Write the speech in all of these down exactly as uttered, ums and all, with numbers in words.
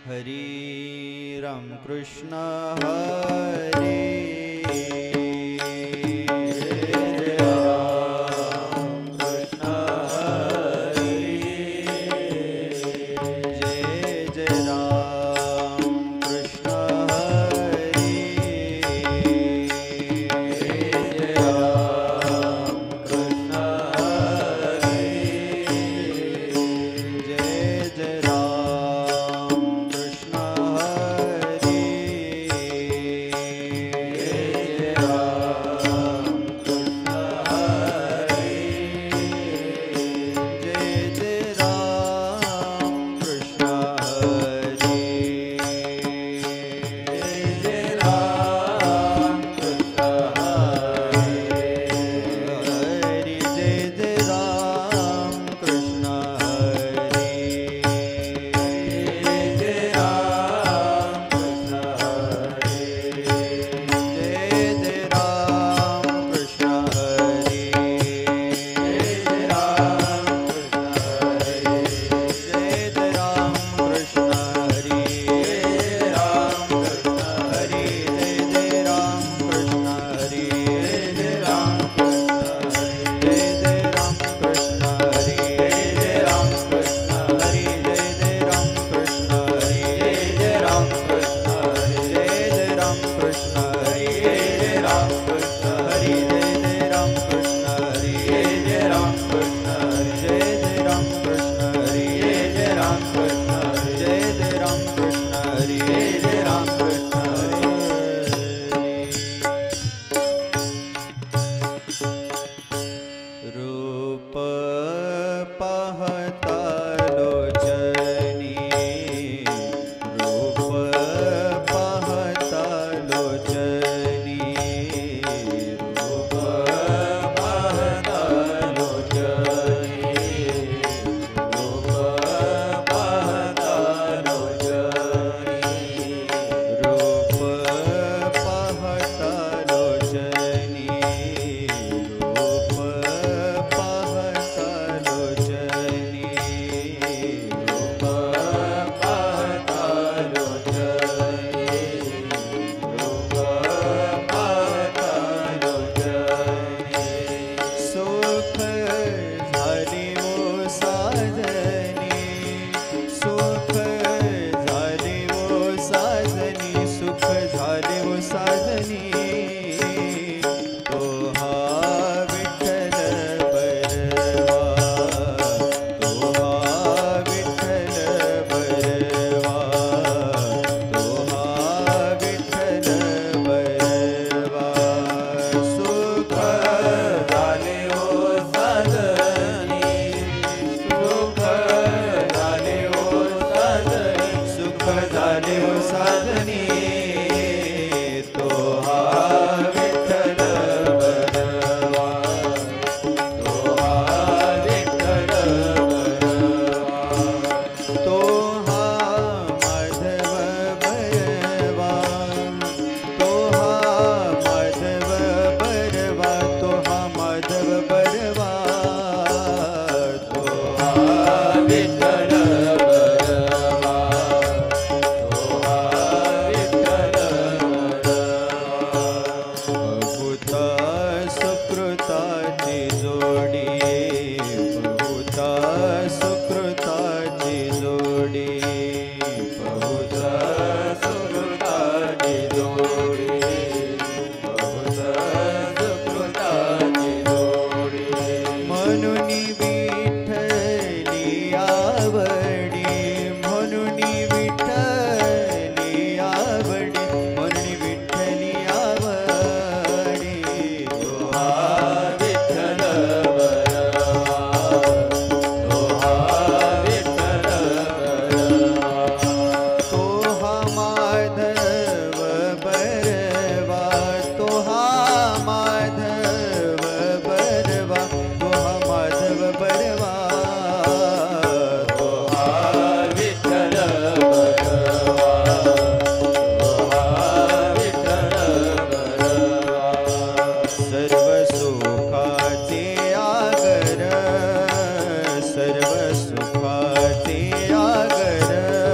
हरे राम कृष्ण हरे सर्व सुखाचे आगर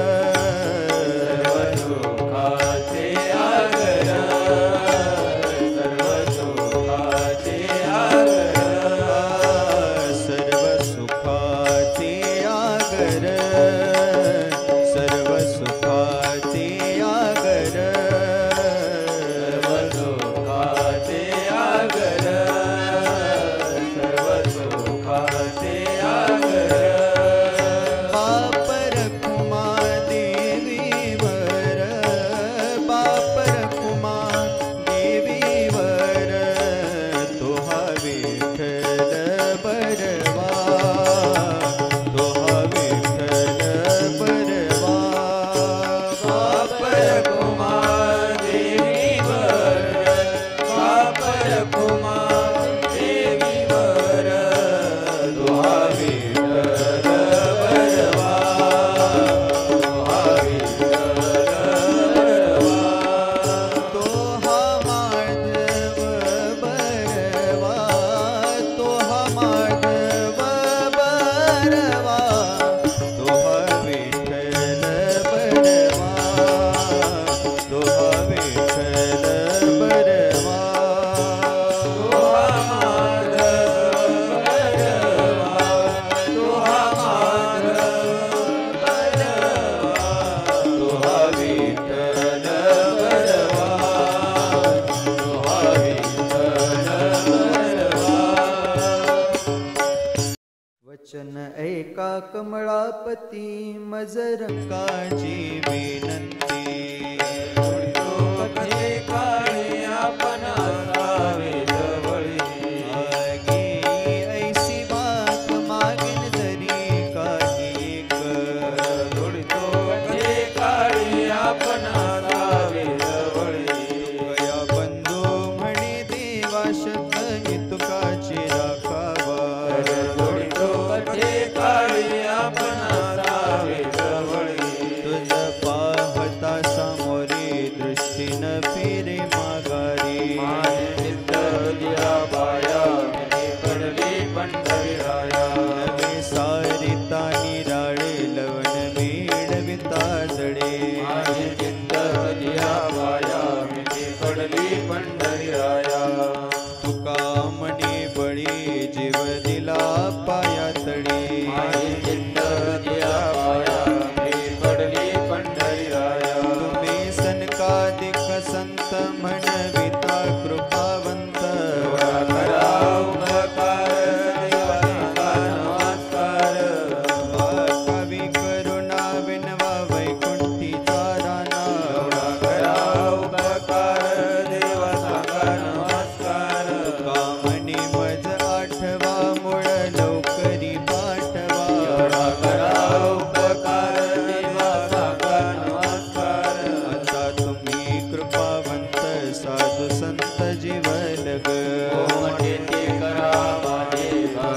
कमळापती मजरंगाची विनंती कथे काळी आपण असावे जवळी आगी ऐसी माग मागेन जरी काही कर जोडितो कथे काळी आपण असावे जवळी या बंधू म्हणे देवा शत तुकाची राखावा जोडितो कथे काळी आपण असावे जवळी तुझ पाहता सामोरी दृष्टीनं फिरे माघारी माझे चित्त दिया पाया मी पडली पंढरीराया नवे सारिता निराळे लवण मिळविता जडे माझे चित्त दिया पाया मी पडली पंढरीराया तुका म्हणे बळी जीव दिला पाया तळी माझे चित्त दिया पाया मी पडली पंढरीराया तुम्ही सनकादिक संत म्हणविता कृपावंत एवढा करा उपकार देवा नमस्कार कवी करुणा विनवा वैकुंठीचा राणा एवढा करा उपकार देवा सांगा नमस्कार तुका म्हणे मज आठवा मूळ लवकरी पाठवा एवढा करा उपकार देवा सांगा नमस्कार आता तुम्ही कृपावंत साधू संत जीवलग कोमटे ते करा माझे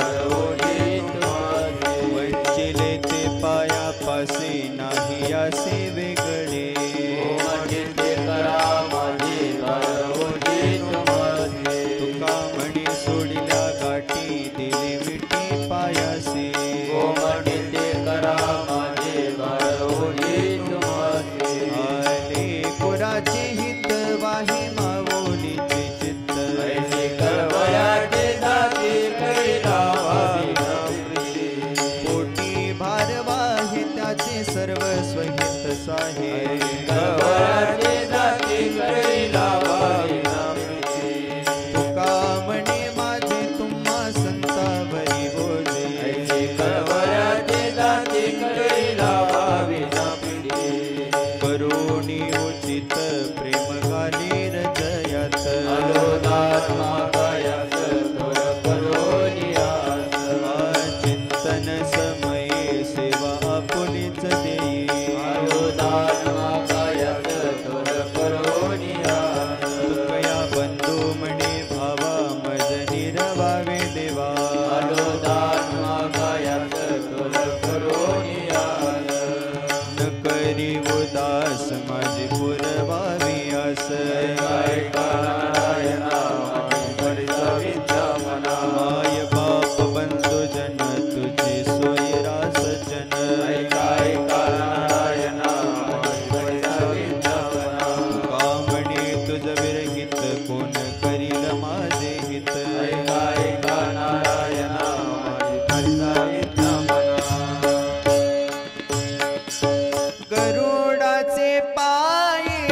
भरवले तुम्हारे वंचिले ते पाया पासे नाही असे वेगळे कोमटे ते करा माझे भरवले तुम्हारे तुका म्हणे सोडिल्या गाठी दिली मिठी पायासे कोमटे ते करा माझे भरवले तुम्हारे आले कुराचे हित वाही मावोलीचे चित्त ऐसे कळवळ्याचे दाते कैला वावी नम्री पोटी भार वाहे त्याचे सर्व स्वहित साहे कळवळ्याचे दाते कैला वावी नम्री तुका म्हणे माझे तुम्हा संतावरी बोले ऐसे कळवळ्याचे दाते कैला वावी नम्री करुणी उचित प्रेम घाली हृदयात अलोदार मागायास तोय करोनियास चिंतन समये सेवा आपुलीच देई अलोदार मागायास तोय करोनियास तुकया बंधू म्हणे भावा मज निरवावे देवा अलोदार मागायास तोय करोनियास न करी उदास माझी पुरवावी आस ऐका नारायणा परिचा विद्या मना माय बाप बंधू जन तुझी सोयी रास जन ऐका ऐका नारायणा परिचा विद्या मना तुका म्हणे तुझ विरहित कोण करील माझे हित ऐका ऐका नारायणा परिचा विद्या मना गरुडाचे पायी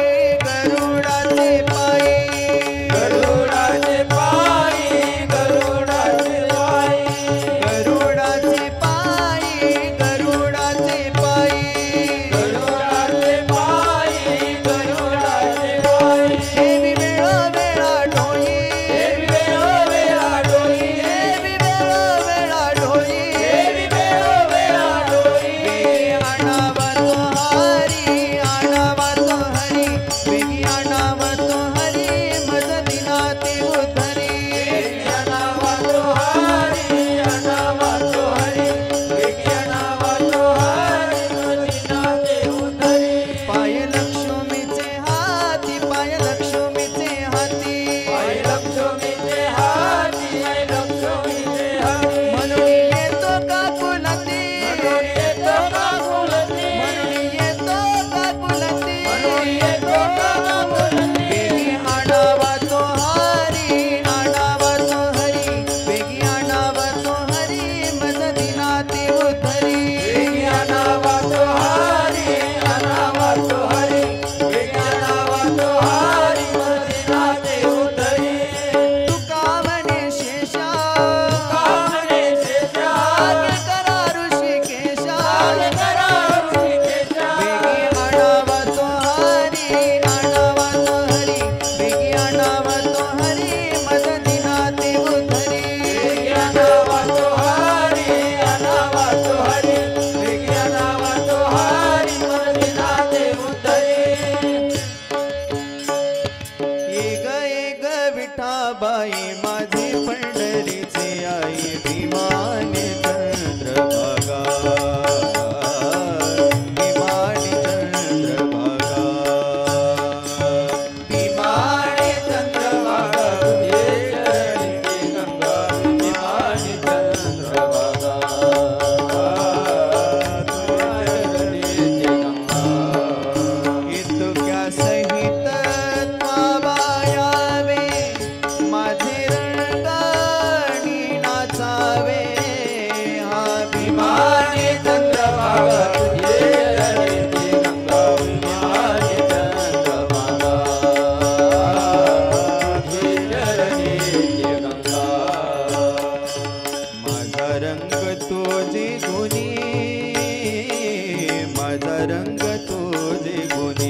गुणी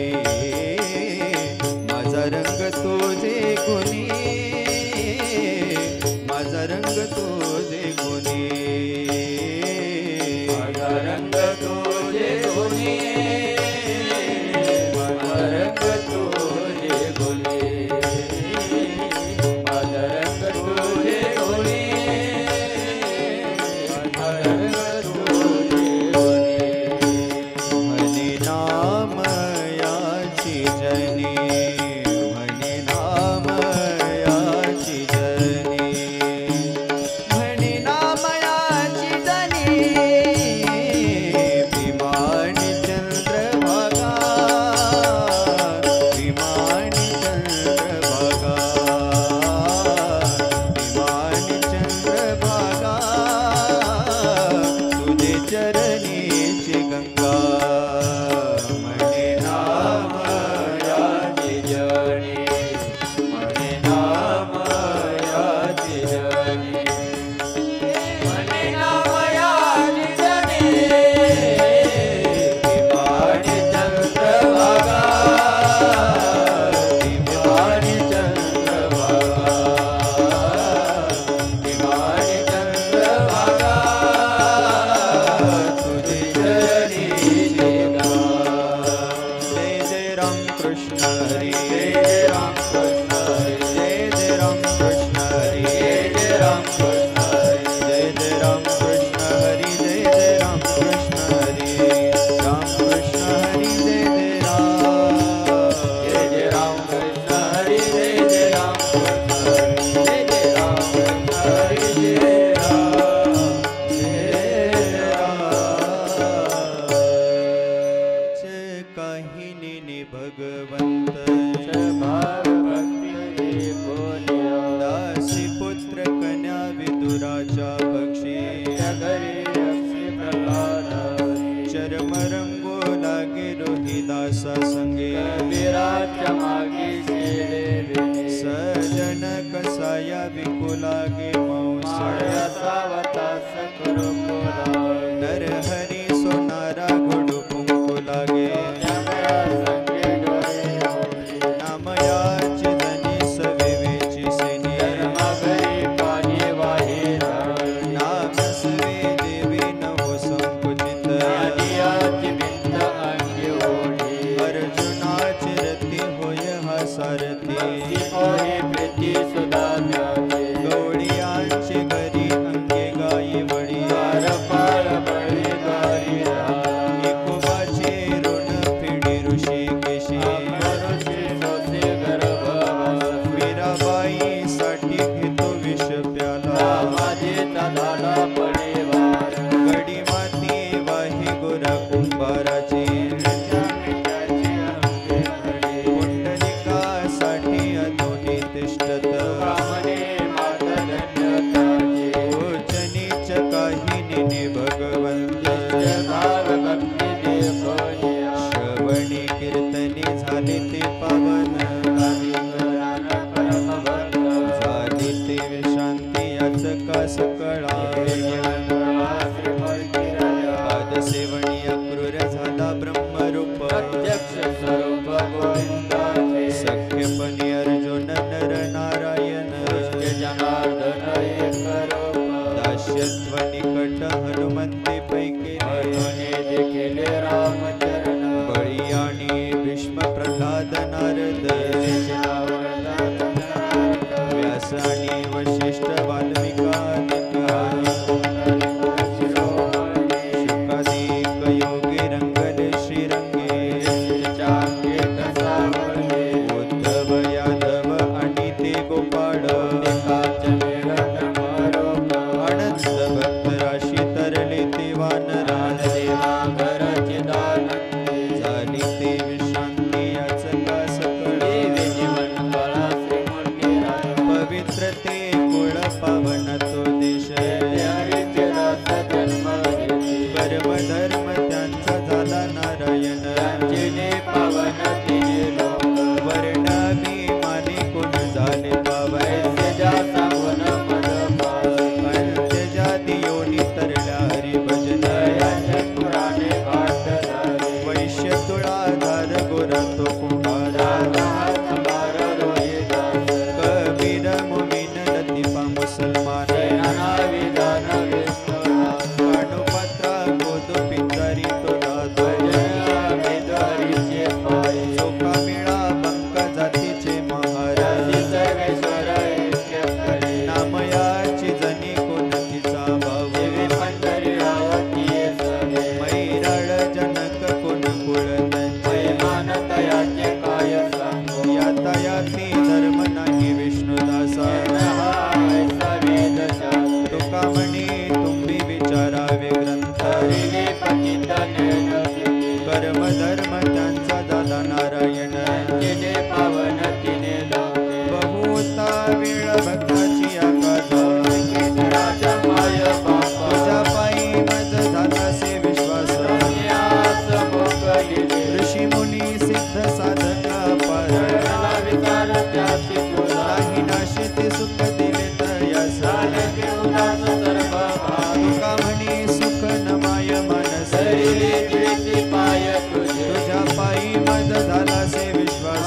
माझा रंग तुझे गुणी माझा रंग तुझे गुणी माझा रंग तुझे गुणी माझा रंग तुझे गुणी माझा रंग तुझे गुणी माझा रंग तुझे गुणी म्हणे नाम याची जनी म्हणे नाम याची जनी म्हणे नाम याची जनी विमानी चंद्रभागा विमानी चंद्रभागा विमानी चंद्रभागा तुझे चरणीची गंगा म्हणे नाम याची जनी म्हणे नाम याची जनी म्हणे नाम याची जनी विमानी चंद्रभागा विमानी चंद्रभागा विमानी चंद्रभागा तुझे चरणीची गंगा जय जय राम कृष्ण हरी जय जय राम कृष्ण हरी जय जय राम कृष्ण हरी जय जय राम कृष्ण हरी जय जय राम कृष्ण हरी जय जय राम कृष्ण हरी राम कृष्ण हरी जय जय राम जय जय राम कृष्ण हरी जय जय राम कृष्ण हरी जय जय राम कृष्ण हरी जय राम जय काहिनी भगवंत भाव भक्ती बोलिया दासी पुत्र कन्या विदुराच्या पक्षी घरी अक्षी प्रल्हाद चरम रंगो लागे रोहिदासा संगे विराच्या मागी शिरे सजन कसाया विकुलागे माया मौस सावता सकरो कोला नर हरी सोनारा घोडू कुंकू लागे जमरा संगे डोळे होते नामयाची जनी सवेवेची सेनी घरी पाणी वाहे नाम सवे देवी नवो संकुचित आदियाची भिंत अंगी ओढी अर्जुनाची रती होय हा सारथी होय प्रीती सुधा त्याचे गवळियांची घरी अंगे गाई वळी पार पार बळी गारी एकोबाचे ऋण पिढी ऋषी केशी ऋषी सोसे गर्भ मीराबाई साठी घेतो विष प्याला माझे झाला परिवार गडी माती वाही गोरा कुंभाराची पुंडलिकासाठी अधोनी तिष्ठत ओचनीच काहिनी भगवंत श्रवणी कीर्तनी झाले ते पावन झाली ते विश्रांती याच का सकळा पादसेवणी अक्रूर झाला ब्रह्मरूप सख्यपणी अर्जुन नर नारायण दास्यत्व निकट हनुमंती पैकी बळी आणि भीष्म प्रल्हाद नारद व्यास आणि वशिष्ठ वाल्मिकादिका शुकादिक योगी रंगले श्रीरंगे उद्धव यादव आणि ते गोपाळ अनंत भक्त राशी तरले ते वानरा झाली ते विश्रांती याच का सकळ पवित्र ते कुळ पावन तो देश कर्म धर्म त्यांचा झाला नारायण वर्णाभी माने कोण झाले पावन अंत्यजाती योनी तरल्या हरिभजन वैश्य तुळाधार करतो पुकारा कबीर मुमीन लतीफा मुसलमान कानोपात्रा गोदो पिंजारी तो दादो चोखा मिळा बंक जातीचे महाराज नामयाची जनी कोणतीचा भाऊ मैराळ जनक कोण कुळ यातायाती धर्म नाही विष्णुदासा तुका म्हणे तुम्ही विचारावे ग्रंथ कर्म धर्म त्यांचा दादा नारायण बहुता वेळ भक्ताची आकाशा तुझ्या पायी मज झालासे विश्वास ऋषी मुनी सिद्ध साधक अपार नाही नाशे ते सुख दिले तयास तुका म्हणे सुख नमाय मानस तुझ्या पायी मज झालासे विश्वास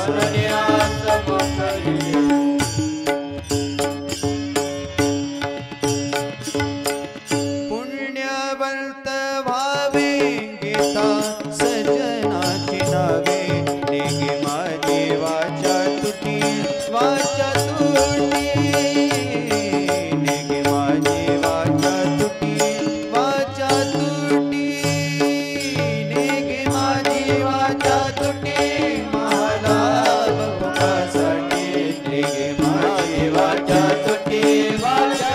पुण्यवंत व्हावे गीता सजनाची नावे नेगे माझी वाचा तुटी वाचा तुटी नेगे माझी वाचा तुटी वाचा तुटी नेगे माझी वाचा तुटी मला बघासाठी नेगे माझी वाचा तुटी वाचा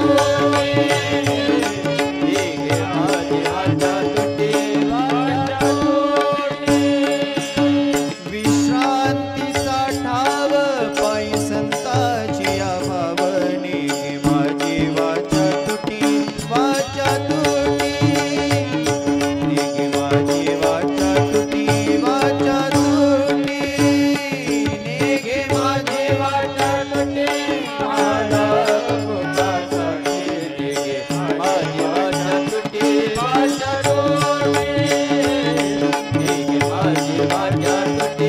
विश्रांतीचा ठाव पायी संताची अभावनी माझी वाचा तुटी वाचा तुटी नेगे माझी वाचा तुटी वाचा तुटी नेगे माझी वाचा तुटी मला भोगासाठी नेगे माझी वाचा तुटी वाचा तुटी नेगे माझी वाचा तुटी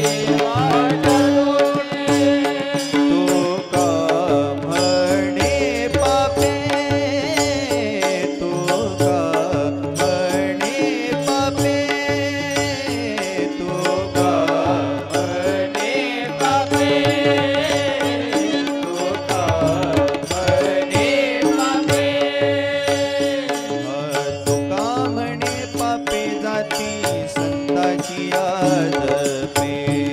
तुका म्हणे पापे तुका म्हणे पापे तुका म्हणे पापे तुका म्हणे पापे तुका म्हणे पापे जाती संताची याद पे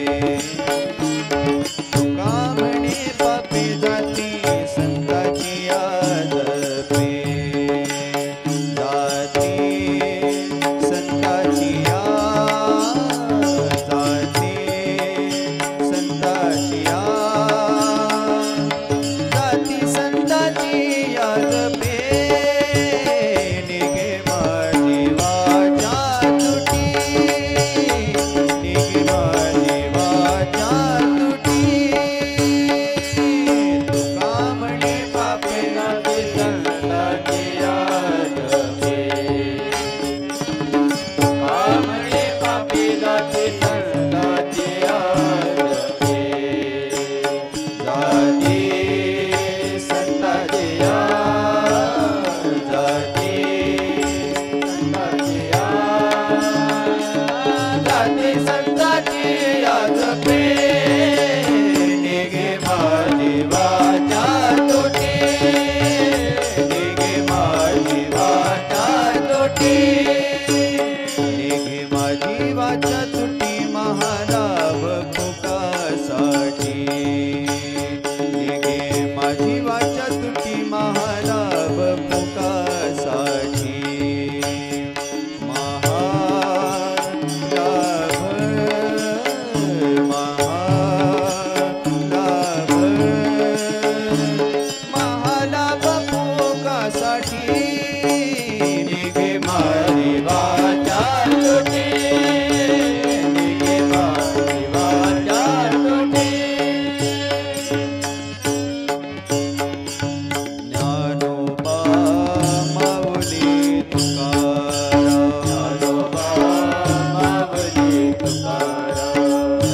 तुका म्हणे पापे जाती संताची याद पे जाती संताची याद जाती संताची याद जाती संताची याद पे निघे माझी वाचा तुटी निघे माझी वाचा तुटी तुका म्हणे पापे जाती संताची याद पे तुका म्हणे पापे जाती संताची याद पे जाती संताची याद जाती संताची याद जाती संताची याद पे निघे माझी वाचा तुटी निघे माझी वाचा तुटी निघे माझी वाचा तुटी महाराव फुकासाठी निघे माझी वाचा तुटी महाराव फुकासाठी महाराव महाराव महालाभ फुकासाठी निघे माझी वाचा तुटी निघे माझी वाचा तुटी ज्ञानोबा माऊली तुकाराम ज्ञानोबा माऊली तुकाराम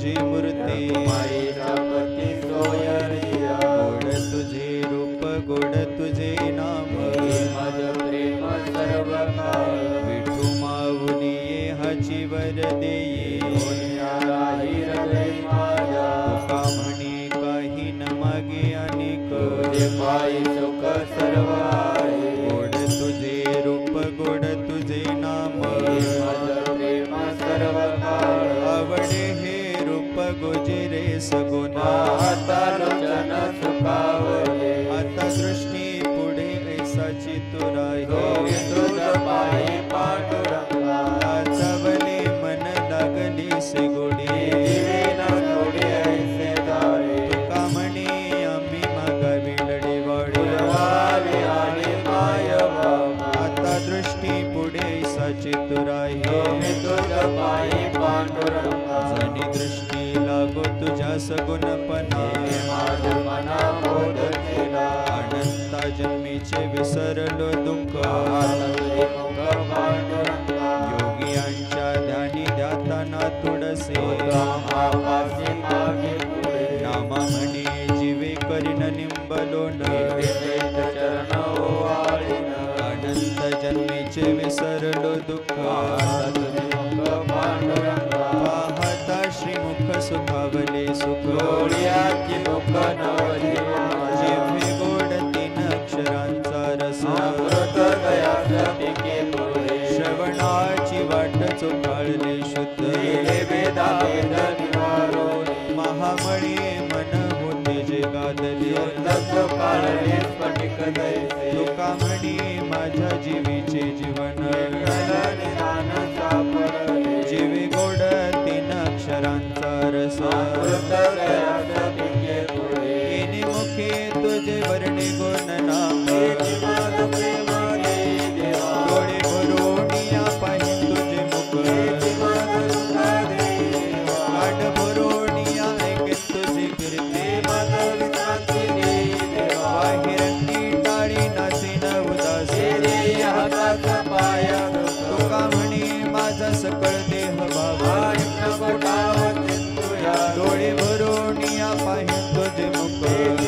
तुझी मूर्ती माईचा पती सोयरिया गोड तुझे रूप गोड तुझे नाम मज प्रेम सर्व काळ विठू माऊली हाची वर देई राही हृदय माझ्या तुका म्हणे काही न मागे अनेक तुझे पायी सुख सर्व आहे गोड तुझे रूप गोड तुझे नाम मज प्रेम सर्व काळ आवडे हे रूप गोजिरे सगुण आता लोचन सुखावले आता दृष्टी पुढे ऐसाची तुराई गोवी तुझ पायी पांडुरंगा चवले मन लागली से गोडी दिवे न थोडे ऐसे दारे तुका म्हणे आम्ही मागावी लढेवाडी पुरवावे आणि मायवा आता दृष्टी पुढे ऐसाची तुराई गोवी तुझ पायी पांडुरंगा जणी दृष्टी लागो तुझ्या सगुणपणा माझ मना बोध केला अनंता जन्मीचे विसरलो दुःख तुझे मुख पांडुरंगा योगियांच्या ध्यानी ध्याताना तुडसे पापासी मागे पुढे नामा म्हणे जीवे करीन निंबलोन विवेक चरण ओवाळीन अनंत जन्मीचे विसरलो दुःख तुझे मुख पांडुरंगा पाहता श्रीमुख सुखावले सुख डोळ्याची मुख नवली जिव्हे गोड तीन अक्षरांचा रस अमृत गयाच्या पिके पुढे श्रवणाची वाट चोखाळले शुद्ध दिले वेदा वेद निवारोनी महामळे मन होते जे गादले तत्व काळले स्फटिक दैसे तुका म्हणी माझ्या जीवीचे जीवन निदान सापडले जीवे गोड तीन अक्षरांचा रस अमृत गयाच्या पिके पुढे येणे मुखे तुझे वर्णे गुण नाम जीवन प्रेम दे देवा डोळे भरोनिया पाहि तुझे मुख जीवन सुख देवा काठ भरोनिया ऐके तुझे कीर्ती मद विश्रांती दे देवा बाहेरंगी टाळी नाचे न उदासी तेरे हाताचा पाया तुका म्हणे माझा सकळ देह बाबा डोळे भरोनिया पाहि तुझे मुख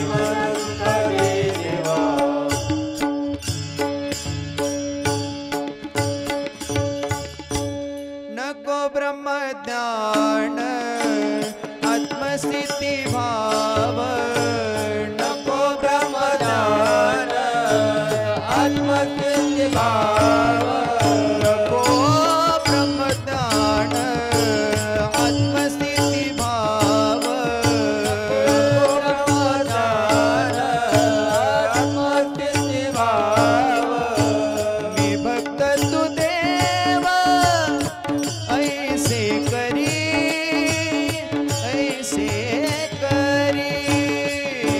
नको ब्रह्मज्ञान आत्मस्थिती भाव नको ब्रह्मज्ञान आत्मस्थिती भाव नको ब्रह्मज्ञान आत्मस्थिती भाव आत्मस्थिती भाव मी भक्त तू देव ऐसे करी ऐसे करी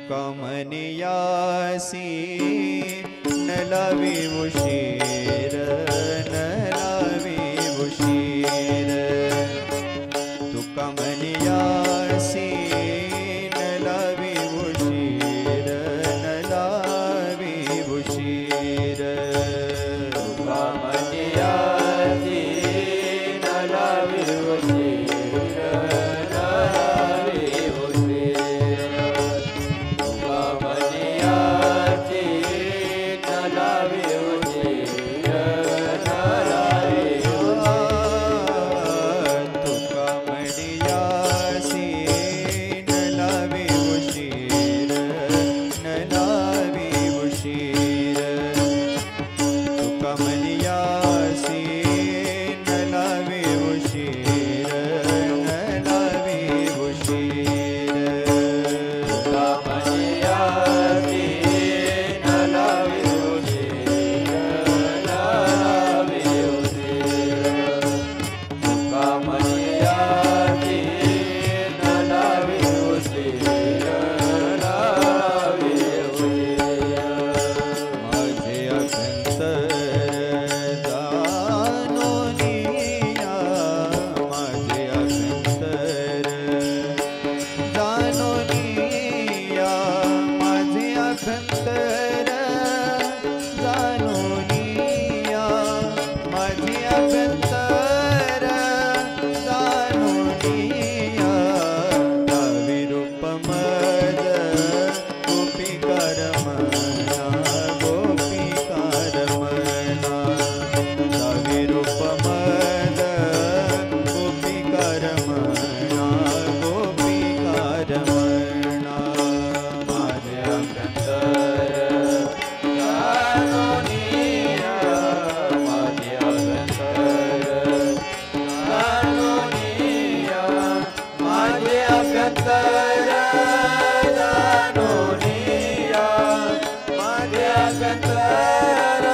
कमनियासी न लावी उशीर न लावी उशीर तू कमनियासी न लावी उशीर न लावी उशीर कमनियासी न लावी उशीर न लावी उशीर कमनियासी न लावी उशीर न लावी तू कमनियासी न लावी उशीर न लावी उशीर तू कमनियासी न लावी उशीर न लावी उशीर कमनियासी न लावी उशीर न लावी उशीर कमनियासी न लावी उशीर न लावी उशीर माझे अभ्यंतर जाणोनिया माझे अभ्यंतर जाणोनिया माझे अभ्यंतर जाणोनिया माझे अभ्यंतर जाणोनिया दावी रूप मद गोपीकार मना गोपीकार मना दावी रूप मद गोपीकार मना गोपीकार मना माझे अभ्यंतर जाणोनिया माझे अभ्यंतर जाणोनिया माझे अभ्यंतर जाणोनिया माझे अभ्यंतर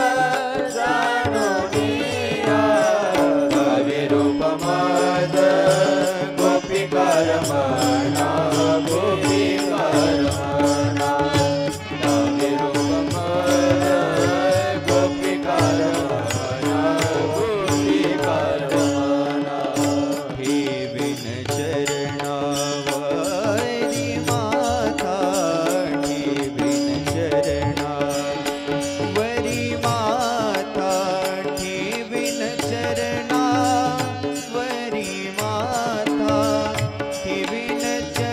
जाणोनिया दावी रूप मद गोपीकार मना गोपीकार मना दावी रूप मद गोपीकार मना गोपीकार मना ठेविन चरणावरी माथा ठेविन चरणावरी माथा ठेविन चरणावरी माथा ठेविन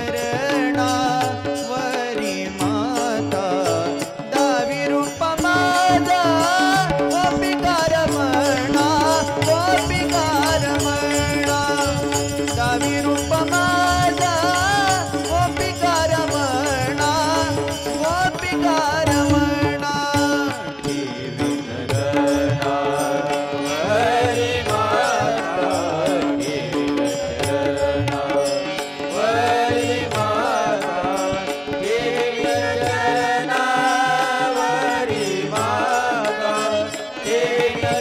चरणावरी माथा दावी रूप माझा गोपीकार म्हणा गोपीकार म्हणा दावी रूप माझा गोपीकार म्हणा गोपीकार म्हणा ठेविन हरी माता ठेविन चरणावरी माता ठेविन चरणावरी माता ठेविन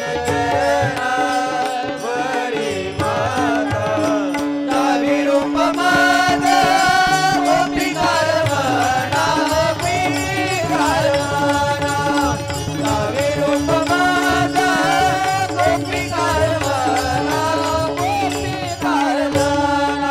चरणावरी माता दावी रूप माझा गोपीकार म्हणा गोपीकार म्हणा दावी रूप माझा गोपीकार म्हणा गोपीकार म्हणा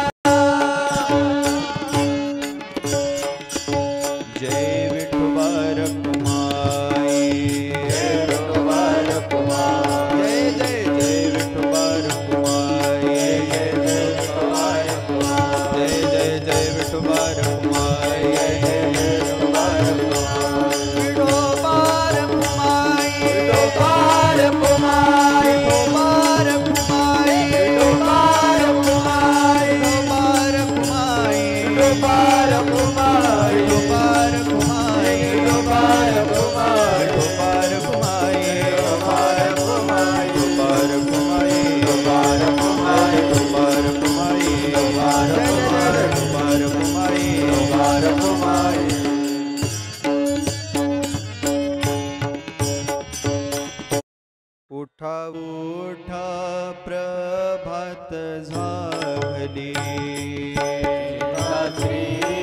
जय विठोबा रखुमाई जय विठोबा रखुमाई जय जय जय विठोबा रखुमाई जय जय विठोबा रखुमाई जय जय जय विठोबा रखुमाई जय जय विठोबा रखुमाई विठोबा रखुमाई विठोबा रखुमाई विठोबा रखुमाई विठोबा रखुमाई विठोबा रखुमाई विठोबा रखुमाई विठोबा रखुमाई विठोबा रखुमाई विठोबा रखुमाई विठोबा रखुमाई विठोबा रखुमाई विठोबा रखुमाई विठोबा रखुमाई विठोबा रखुमाई विठोबा रखुमाई विठोबा रखुमाई उठा उठा प्रभात झाली श्री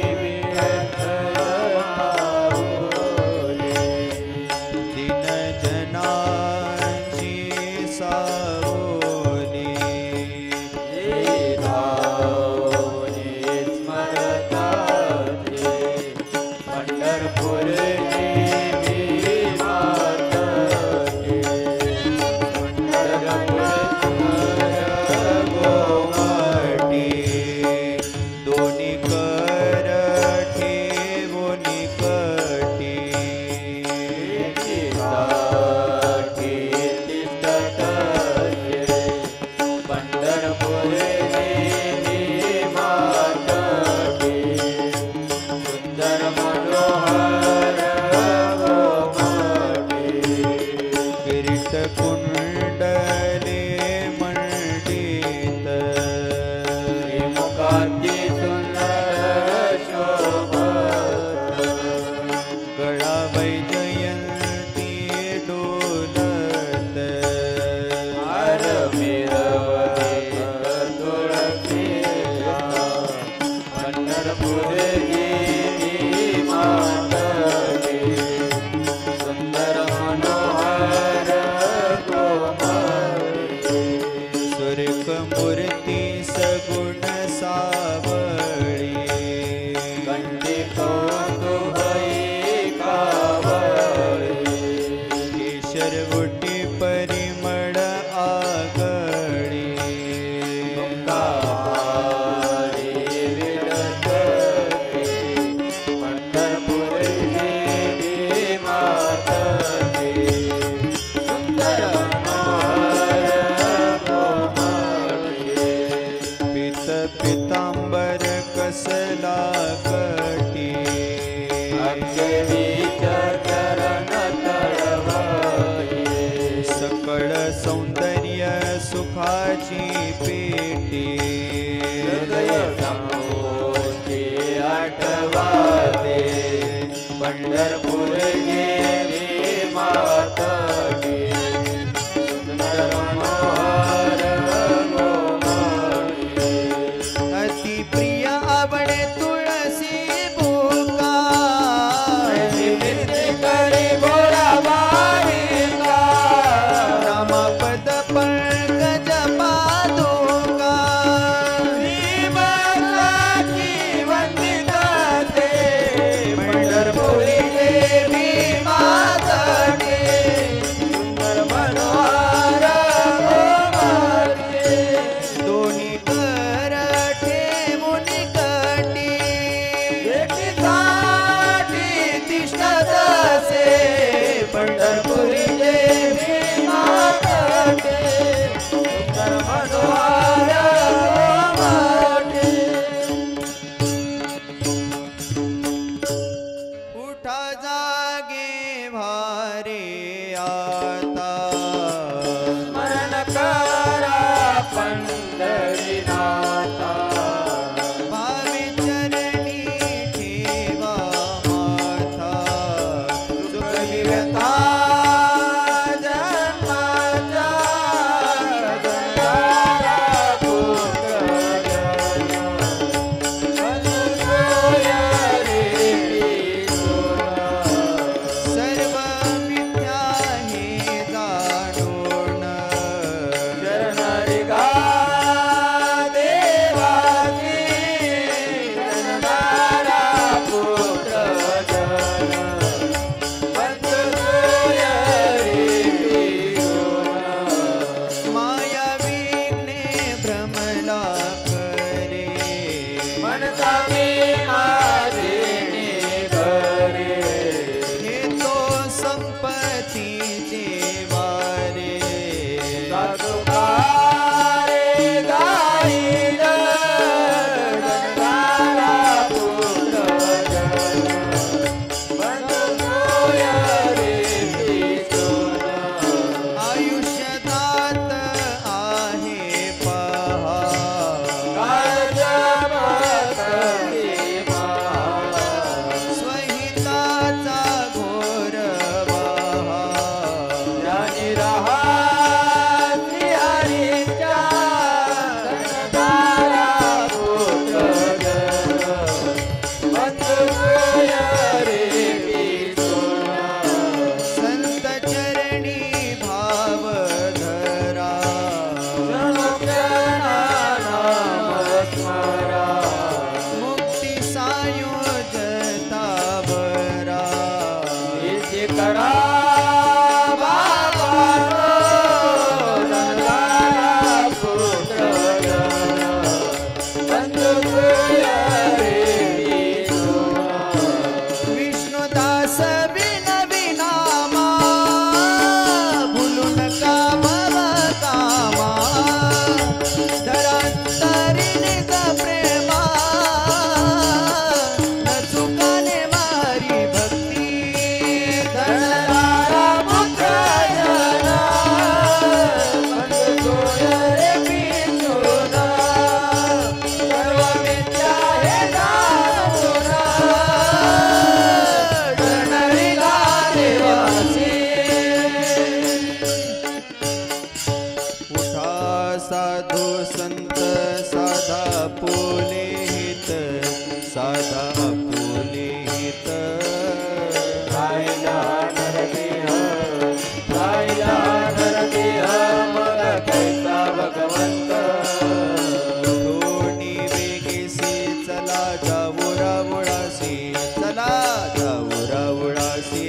Bye. जाऊ रावळासी चला जाऊ रावळासी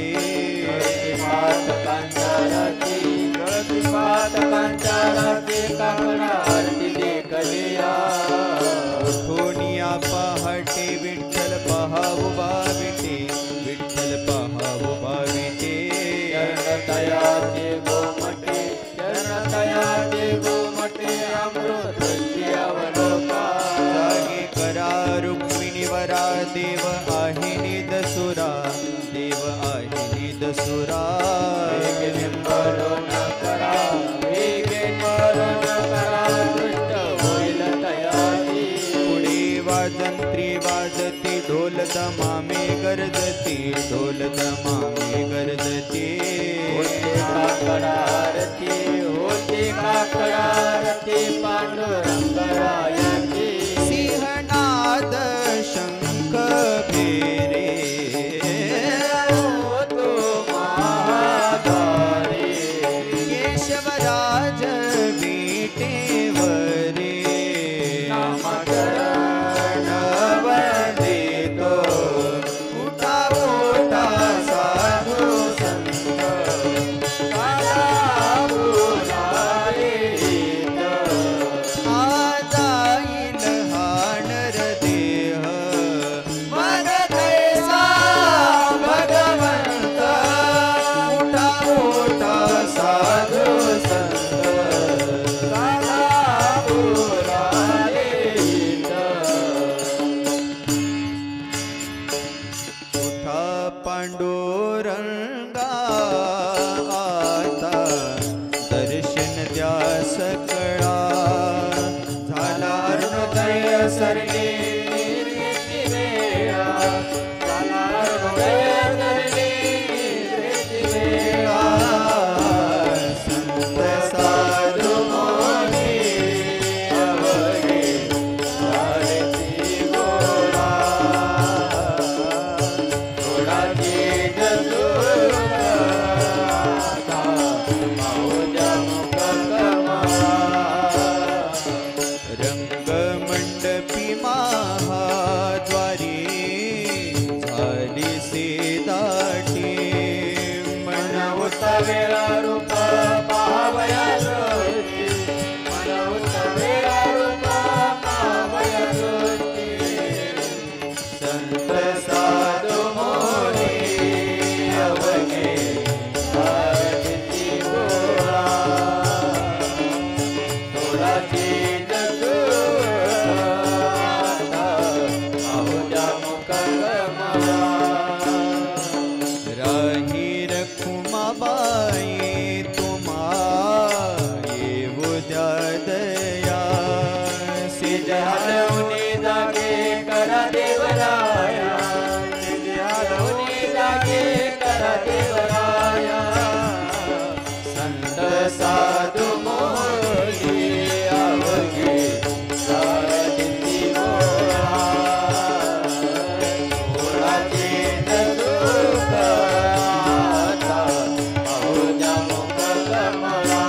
पातकांचाराची गळती पातकांचाराची काकडा आरती देखलिया उठोनिया पहाटे विठ्ठल पहावू बाविटे विठ्ठल पहावू बाविटे चरणतयाचे गोमटे चरणतयाचे गोमटे अमृतची अवलोका जागे करा रुक्मिणी वरा देव आहे निदसुरा देव आहे निदसुरा निंबलो न करा वेगे निंबलो न करा दृष्ट होईल तयारी पुढे वाजंत्री वाजती ढोल दमामे गरजती ढोल दमामे गरजती होते काकडा आरती होते काकडा आरती पांडुरंगरायाची सिंहनाद शंख फेरे होतो महाद्वारे केशवराज विटेवरे नामकरण वंदितो उठा उठा साधू संत काला पुरारित आजाईल हाणर देह मन तैसा भगवंत उठा उठा साधू संत काला पुरारित उठा पांडुरंगा आता दर्शन द्या सकळा झाला हृदय सरले निर्मिती वेळा झाला हृदय सरले निर्मिती वेळा संत साधू मोनी अवघे आरती गोळा थोडाची जसुरता माऊजा मुख कमळा रंगमंडपी महाद्वारी झाली से दाटी मन मन उत्तवेळा रूप पाहावया दृष्टी मन उत्तवेळा रूप पाहावया दृष्टी संत साधू मोनी अवघे आरती गोळा थोडाची जसुरता माऊजा मुख कमळा राही रखुमाबाई तुम्हा येऊ द्या दया सिज हलवणी जागे करा देवराया हलवणी जागे करा देवराया संत साधू मोरी अवघे सारथी गोळा गोळाची जसुरता माऊजा मुख कमळा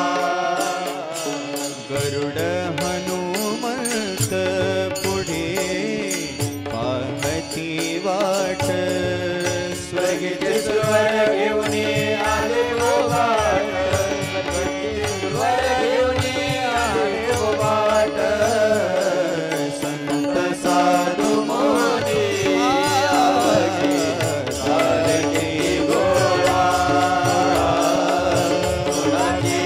गरुड हनुमंत पुढे पाहती वाट स्वर्गीचे सुरवर घेऊन आले ओ बाट स्वर्गीचे सुरवर घेऊन आले ओ बाट संत साधू मोनी अवघे सारथी गोळा गोळाची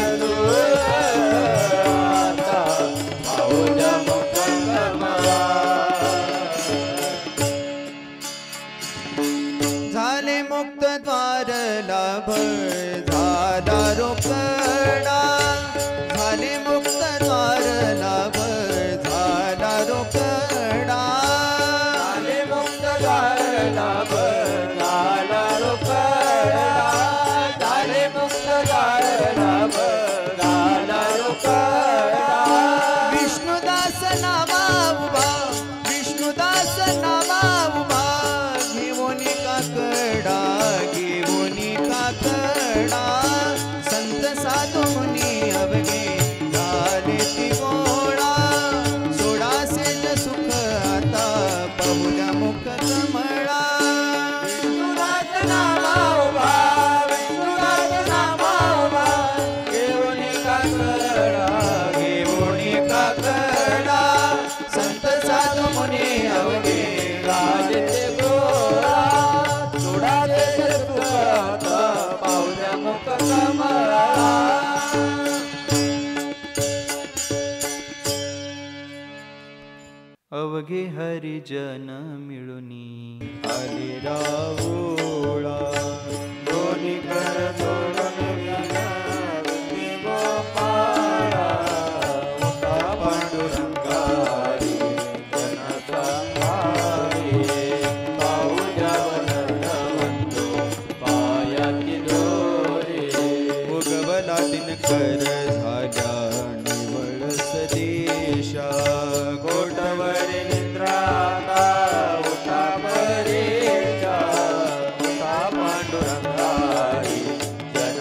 जसुरता माऊजा मुख कमळा झाले मुक्त द्वार लाभ झाला रोकडा झाले मुक्त द्वार लाभ झाला रोकडा आले मुक्त द्वार लाभ झाला रोकडा झाले मुक्त द्वार लाभ झाला रोकडा विष्णुदास नामा उभा विष्णुदास नामा उभा घेऊन काकडा घेऊन काकडा संत साधू मुनी अवघे झाले ती गोळा सोडा सेज सुख आता परिजन मिळुनी आले राहुळा दोन्ही कर सोडून विनवती गोपाळा उठा पांडुरंगारी जन संभारी पाऊजावर वंदो पायाची दोरी उगवला दिनकर झाल्या निवळ सदेशा कोटवरी निद्राता उठा परेशा उठा पांडुरंगारी जन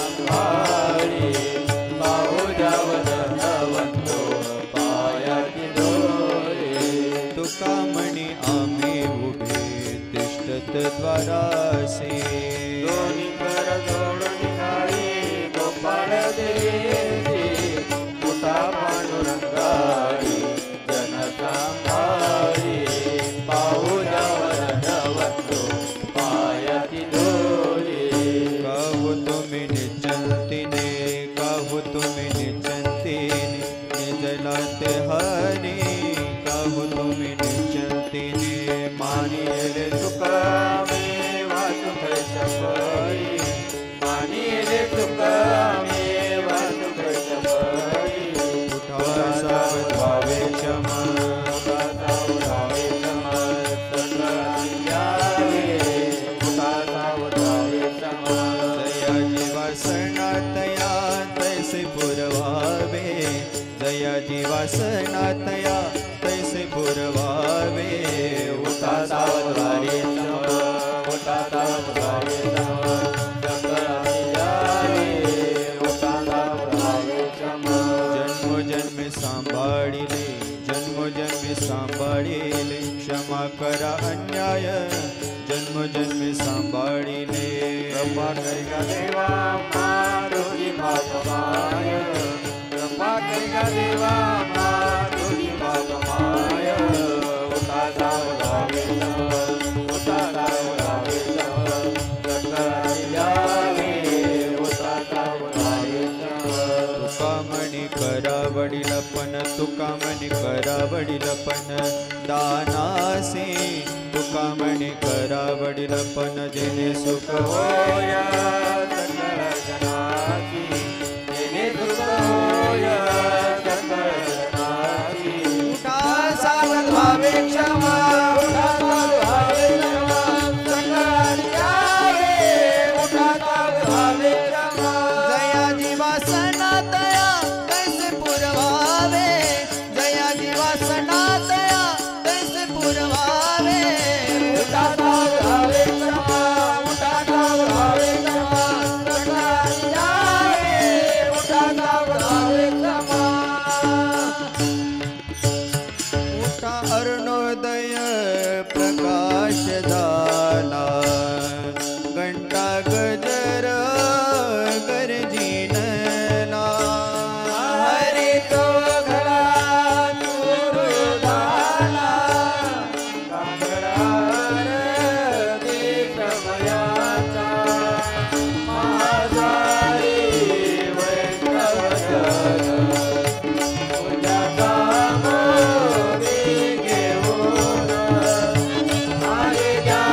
संभारी पाऊजावर वंदो पायाची दोरी तुका म्हणे आम्ही उभे तिष्ठत द्वारासी दोन्ही कर जोडून काळी गोपाळ देवी उठा पांडुरंगारी जन संभारी पाऊजावर वंदो पायाची दोरी काहू तुम्ही निचंतीने काहू तुम्ही निचंतीने निजलात हरी काहू तुम्ही निचंतीने मानिले तुका मे वाचुक शपरी मानिले तुका मे वाचुक शपरी उठा सावध व्हावे क्षमा उठा सावधावे क्षमा सकाळी यावे उठा सावधावे क्षमा जयाजी वासनातया तैसे पुरवावे जयाजी वासनातया तैसे पुरवावे उठा सावधावे क्षमा उठा सावधावे क्षमा सकाळी यावे उठा सावधावे क्षमा जन्म जन्म सांभाळिले जन्म जन्म सांभाळिले क्षमा करा अन्याय जन्म जन्म सांभाळिले कृपा करिका देवा मारुती भागमाय कृपा करिका देवा मारुती भागमाय उठा सावधावे क्षमा उठा सावधावे क्षमा सकाळी यावे उठा सावधावे क्षमा तुका म्हणी करा वडिलपण तुका म्हणी करा वडिलपण दानासे तुका म्हणी करा वडिलपण जेणे सुख होय होया सकळ जनाची तेने सुख होया सकळ जनाची उठा सावध व्हावे क्षमा उठा सावधावे क्षमा सकळ यावे उठा सावधावे क्षमा जयाजी वासनातया कैसे पुरवावे जयाजी वासनातया कैसे पुरवावे उठा सावधावे क्षमा उठा सावधावे क्षमा सकळ यावे उठा सावधावे क्षमा उठा अरुणोदय प्रकाश झाला घंटा गजर गरजीनला हरी तो घडा सुरू झाला कांबळार ते समयाचा महाजारी वैष्णवजन तुझ्या कामोरी घेऊन हरी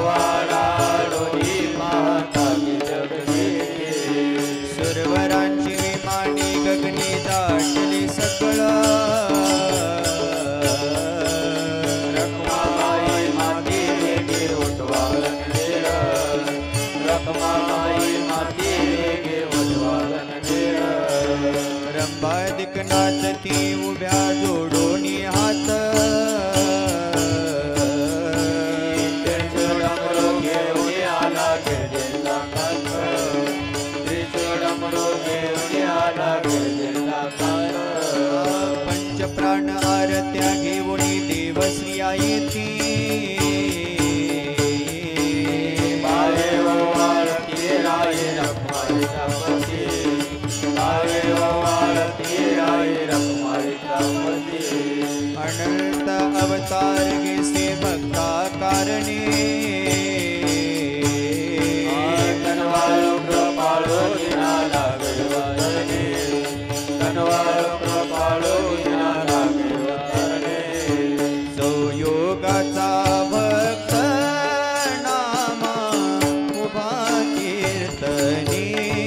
वाडा डोली माता की जगदेवी सुरवरांची विमानी गगनी दाटली सकळ रखमाई माती वेगे उठवालन डेर रखमाई माती वेगे उठवालन डेर रंभादिक नाचती उभ्या जोडोनी हात त्रिशूळमरो घेऊन आला गिरजेचा काठ त्रिशूळमरो घेऊन आला गिरजेचा काठ पंचप्राण आरत्या घेऊनी देवश्री येती बाळे वाळती राय रखमाईचा पती बाळे वाळती राय रखमाईचा पती अनंत अवतार घेसे भक्ता कारणे तनवाळो कृपाळो दिनाला गिरवतरणे तनवाळो कृपाळो दिनाला गिरवतरणे जो योगाचा भक्त नामा उभा कीर्तनी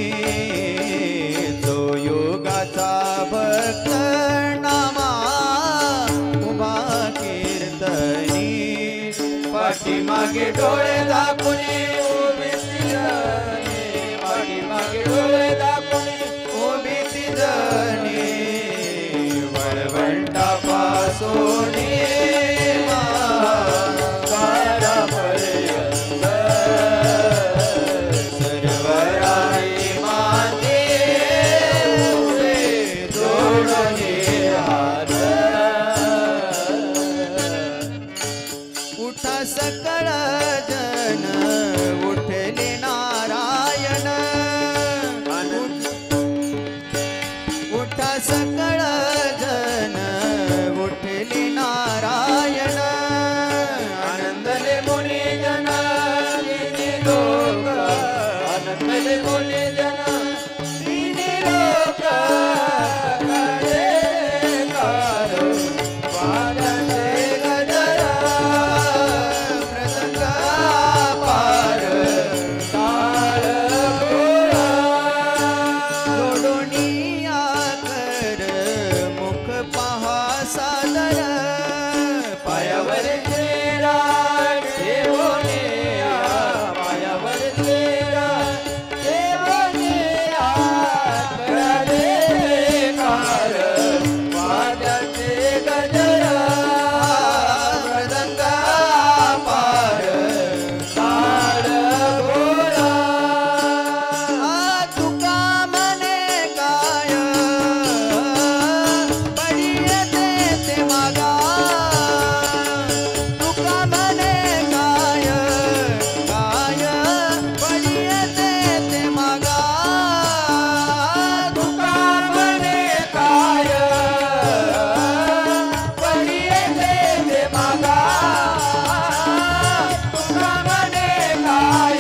जो योगाचा भक्त नामा उभा कीर्तनी पाठीमागे डोळे दाखवणे उभी तिजणे पाठीमागे डोळे दाखवणे उभी तिजणी वळवंटा पासोनी कारापर्यंत सर्वराई माते उभे जोडणे हात उठा सकळ जन उठले नारायण उठा सकळ जन उठले नारायण आनंदले मुनी जन तिन्ही लोक आनंदले मुनी जन तिन्ही लोक करे कार वादते गजर मृदंग पार काळ गोळा जोडोनी आकर मुख पहा सादर पायावर तेरा देवोने पायावर तेरा देवोने करे कार वादते गजर मृदंग पार काळ गोळा आ तुका मने काय पडियते ते मागा तुका मने काय काय पडियते ते मागा तुका मने काय पडियते ते मागा तुका मने काय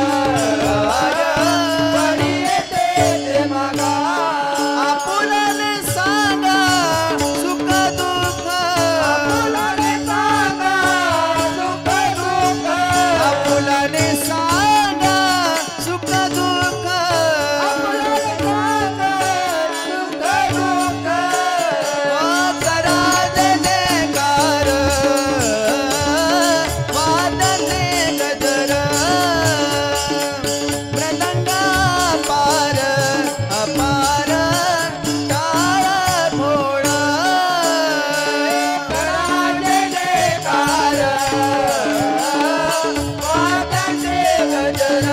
पडियते ते मागा आपुलने सांगा सुख दुःख आपुलने सांगा सुख दुःख आपुलने सांगा सुख दुःख आपुलने सांगा सुख दुःख करा देकार वादने गजर मृदंग पार अपार टाळ भोळ कराजे कार वादते गजर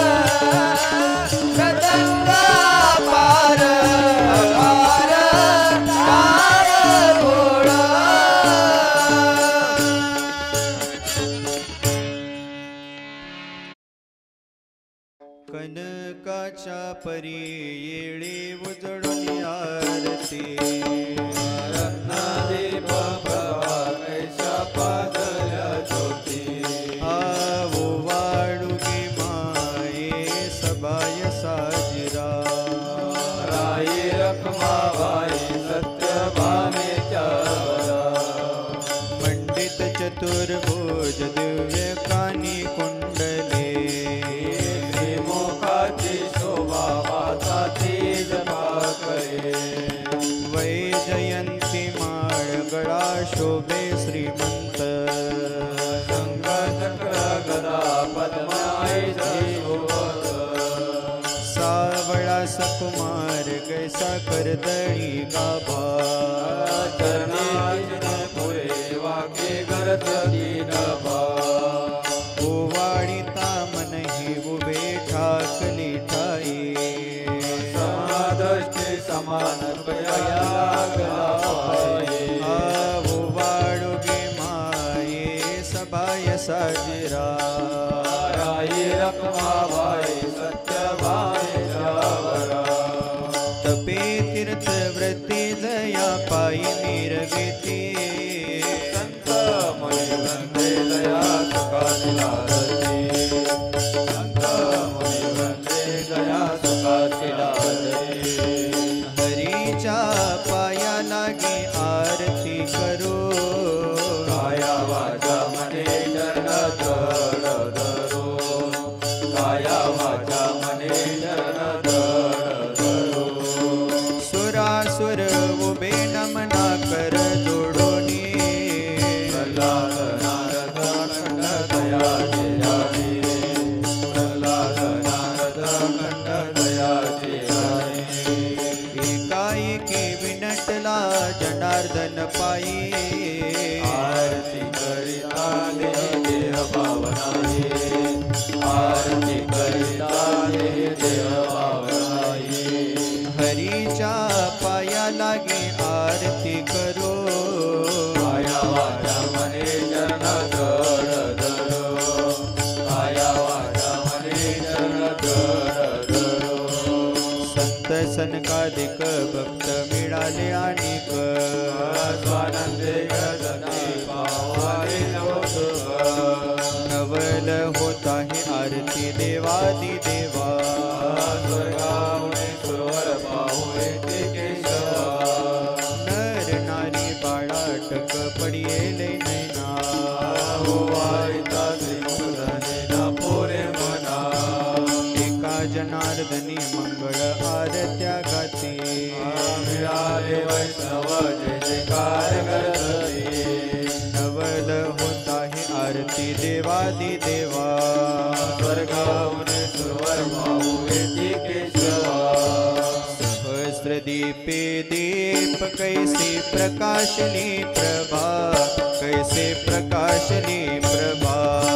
मृदंग पार अपार टाळ भोळ कनकाच्या परी येळे उजळून आरती रत्नादीप प्रभा कैसा पाजल्या ज्योती आवो वाळुगे माये सबाय साजिरा राई रखमाबाई सत्यभामेच्या वरा मंडित चतुर्भुज दिव्य कानी कुंड पद्माई शोभत सावळा सकुमार कैसा करदळी गाभा चरणार्चन पुरे वाके करत दीनभा ओवाळीता मन ही उभे ठाकली ठाई समादष्टे समान पया लागला पाये ओवाळुगे माये सभाय साजरा राई रखमाबाई सत्यभाई जावरा तपे तीर्थ व्रती जया पायी मिरविती संत मुनि वंदे दया सुखादिला रती संत मुनि वंदे दया सुखादिला रती हरीच्या पाया लागे आरती करो काया वाचा मने चरण धर धरो काया वाचा मने चरण धर धरो सुरासुर उभे नमना कर जोडोनी प्रल्हाद नारद खंड दयाचे राणी प्रल्हाद नारद खंड दयाचे राणी एकाएकी विनटला जनार्दन पायी आरती करिता देह भावनाई आरती करिता देह भावनाई हरीच्या पाया लागे आरती करो काया वाचा मने चरण धर धरो काया वाचा मने चरण धर धरो संत सनकाधिक भक्त मिळाले आणिक स्वानंदे गजते पावाले नवसुख नवल होता हे आरती देवादी देवा स्वर्गावणे सुरवर पाहुणे ते केशवा नर नारी बाळाटक पडियेले नैना वाईता श्रीमुखधने ना पोरे मना एका जनार्दनी मंगळ आरत्या गाती मिळाले वैष्णव जय जयकार करते नवल होता हे आरती देवादी देवा स्वर्गावणे सुरवर पाहुणे ते केशवा सहस्र दीपे दीप कैसे प्रकाशली प्रभा कैसे प्रकाशली प्रभा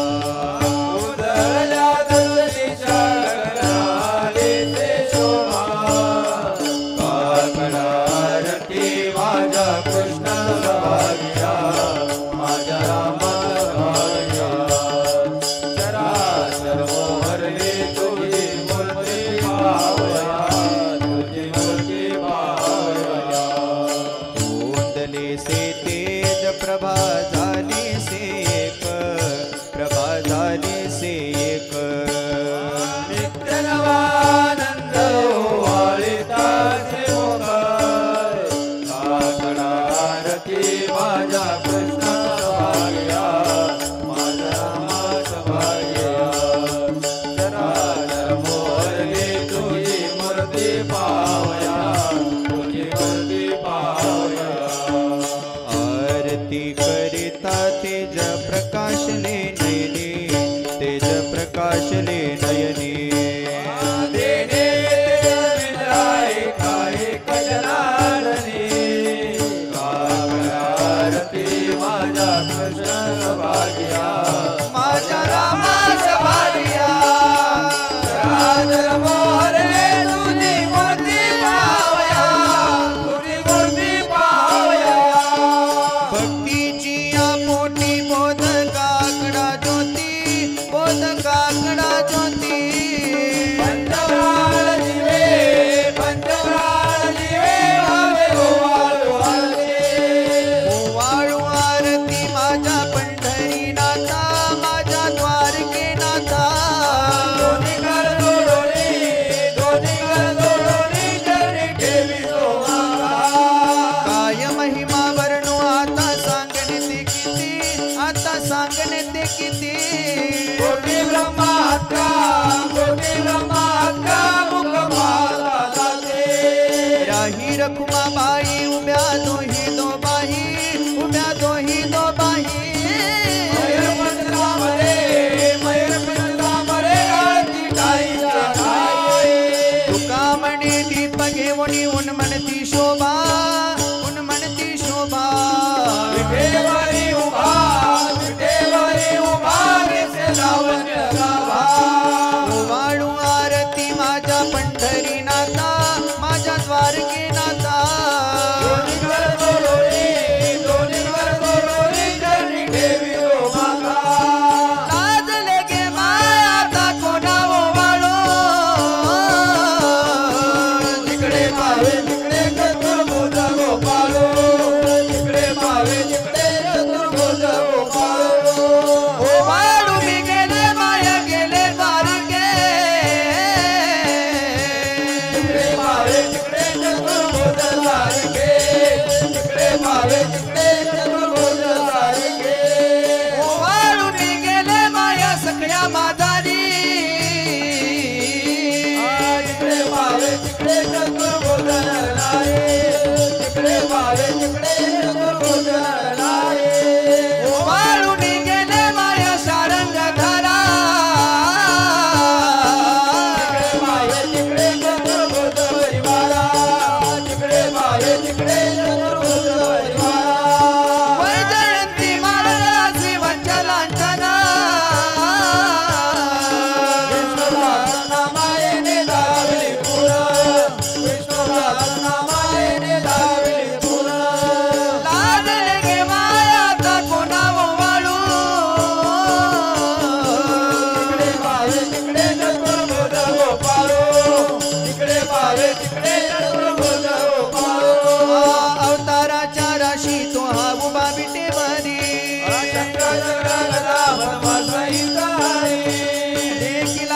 उदल्या दर्शनीच्या गगनाले ते शोभा काकडारती माझ्या कृष्ण भाग्या माझ्या राम भाग्या चराचर मोहरली तुझी मूर्ती पावया तुझी मूर्ती पावया गोंदले से तेज प्रभा झाली से एक प्रभा झाली से एक नित्य नवानंद वाळिता श्रीमुख काकडारती माझ्या कृष्ण भाग्या माझ्या रामास भाग्या चराचर मोहरली तुझी मूर्ती पावया तुझी मूर्ती पावया आरती करिता तेज प्रकाशले नयनी तेज प्रकाशले नयनी देने विद्राय काय कजनारणी काकडारती माझ्या कृष्ण भाग्या माझ्या रामास भाग्या चराचर मोहरले तुझी मूर्ती पावया तुझी मूर्ती पावया भक्तीची या मोठी बोध काकडा ज्योती बोध काकडा ज्योती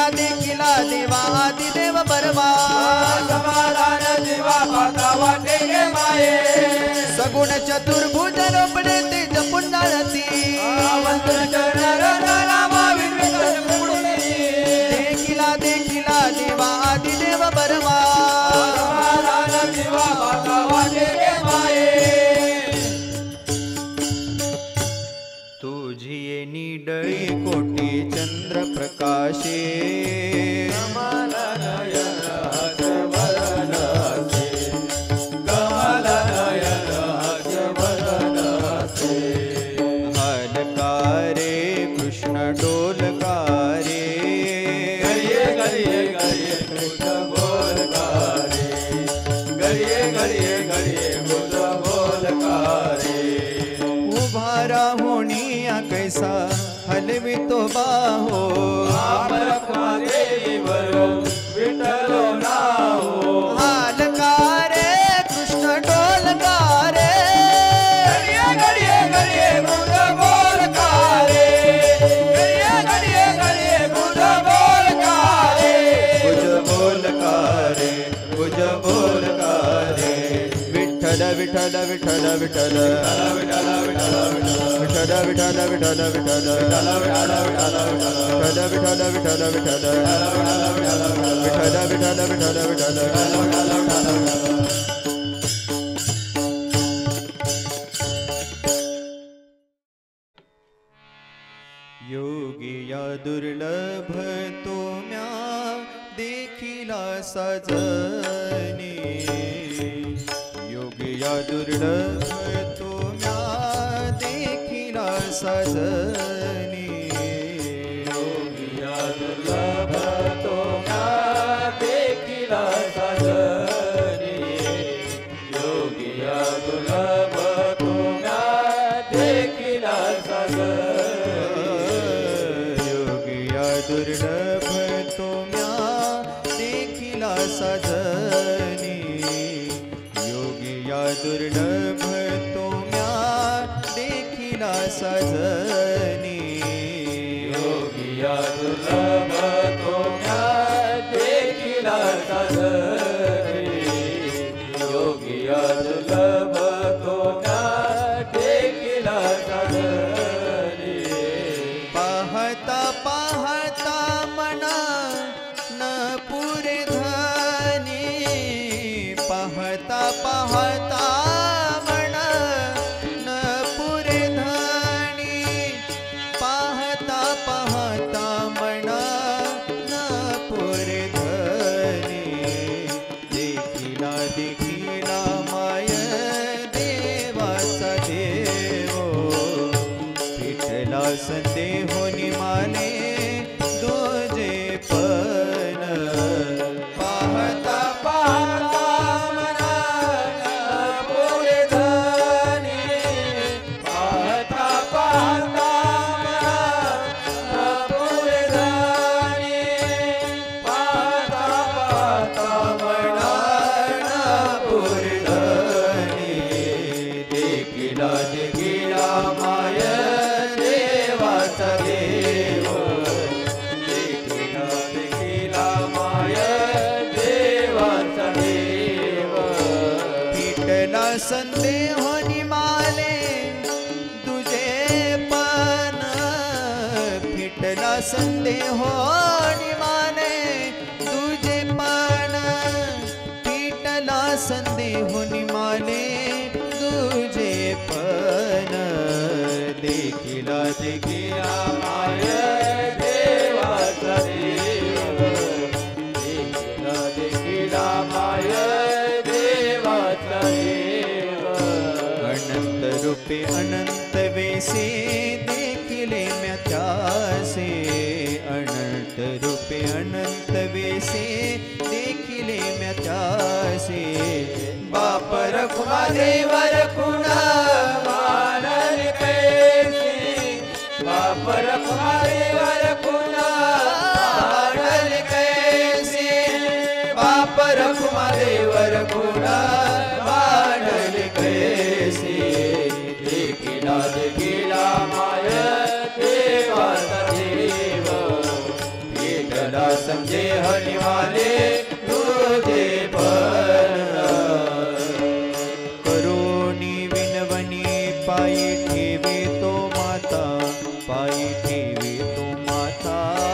देखिला देवा आदिदेव बरमा समाधान जीवा पाता वाटे गे माये सगुण चतुर्भुज रोपणे तेज पुंडाळती वंदन चरण नामा विविध मुक्ती देखिला देखिला देवा आदिदेव बरमा समाधान जीवा पाता वाटे गे माये तुझी निडळी कोटी चंद्र प्रकाशे कमल नयन हर्षवर्धन से कमल नयन हर्षवर्धन से हलकारे कृष्ण डोलकारे गरिये गरिये गरिये कृष्ण बोलकारे गरिये गरिये गरिये कृष्ण बोलकारे उभा राहुनिया कैसा हलवी तो बाहो देवरो विठलो नाहो हालकारे कृष्ण डोलकारे गरिये गरिये गरिये कृष्ण बोलकारे गरिये गरिये गरिये कृष्ण बोलकारे भुज बोलकारे भुज बोलकारे विठ्ठल विठ्ठल विठ्ठल विठ्ठल विठला विठला विठला विठ्ठल विठ्ठल विठ्ठल विठ्ठल विठ्ठल विठ्ठल विठ्ठल विठ्ठल विठ्ठल विठ्ठल विठ्ठल योगिया दुर्लभ तो म्या देखिला सजनी योगिया दुर्लभ तो म्या देखिला सजनी योगिया दुर्लभ तो म्या देखिला सजनी योगिया दुर्लभ तो म्या देखिला सजनी योगिया दुर्लभ तो म्या देखिला सजनी योगिया दुर्लभ तो म्या देखिला सजनी योगिया दुर्लभ तो म्या देखिला सजनी योगिया दुर्लभ तो म्या देखिला सजनी पाहता पाहता मना न पुरे धनी पाहता पाहता मना न पुरे धनी पाहता पाहता मना न पुरे धनी देखिला देखिला माय देवाचा देवो विठ्ठला संदेहो निमाले दोजे पण पाहता पाहता मना पुरे धनी पाहता पाहता मना पुरे धनी पाहता पाहता मना पुरे धनी देखिला देखिला माय देवाचा देव देखिला देखिला माय देवाचा देव विठ्ठला संदेहो निमाले तुझे पण विठ्ठला संदेहो निमाले तुझे पण विठ्ठला संदेहो निमाले तुझे पण देखिला देखिला माय देवाचा देव देखिला देखिला माय देवाचा देव अनंत रूपे अनंत वेसे देखिले म्या त्यासे अनंत रूपे अनंत वेसे देखिले म्या त्यासे बाप रखुमा देवर कुणा मानल कैसी बाप रखुमा देवर कुणा मानल कैसी बाप रखुमा देवर कुणा मानल कैसी देखिला देखिला माय देवाचा देव भला समझे हरि वाले तुझे पर करोनी विनवनी पायी ठेवी तो माता पायी ठेवी तो माता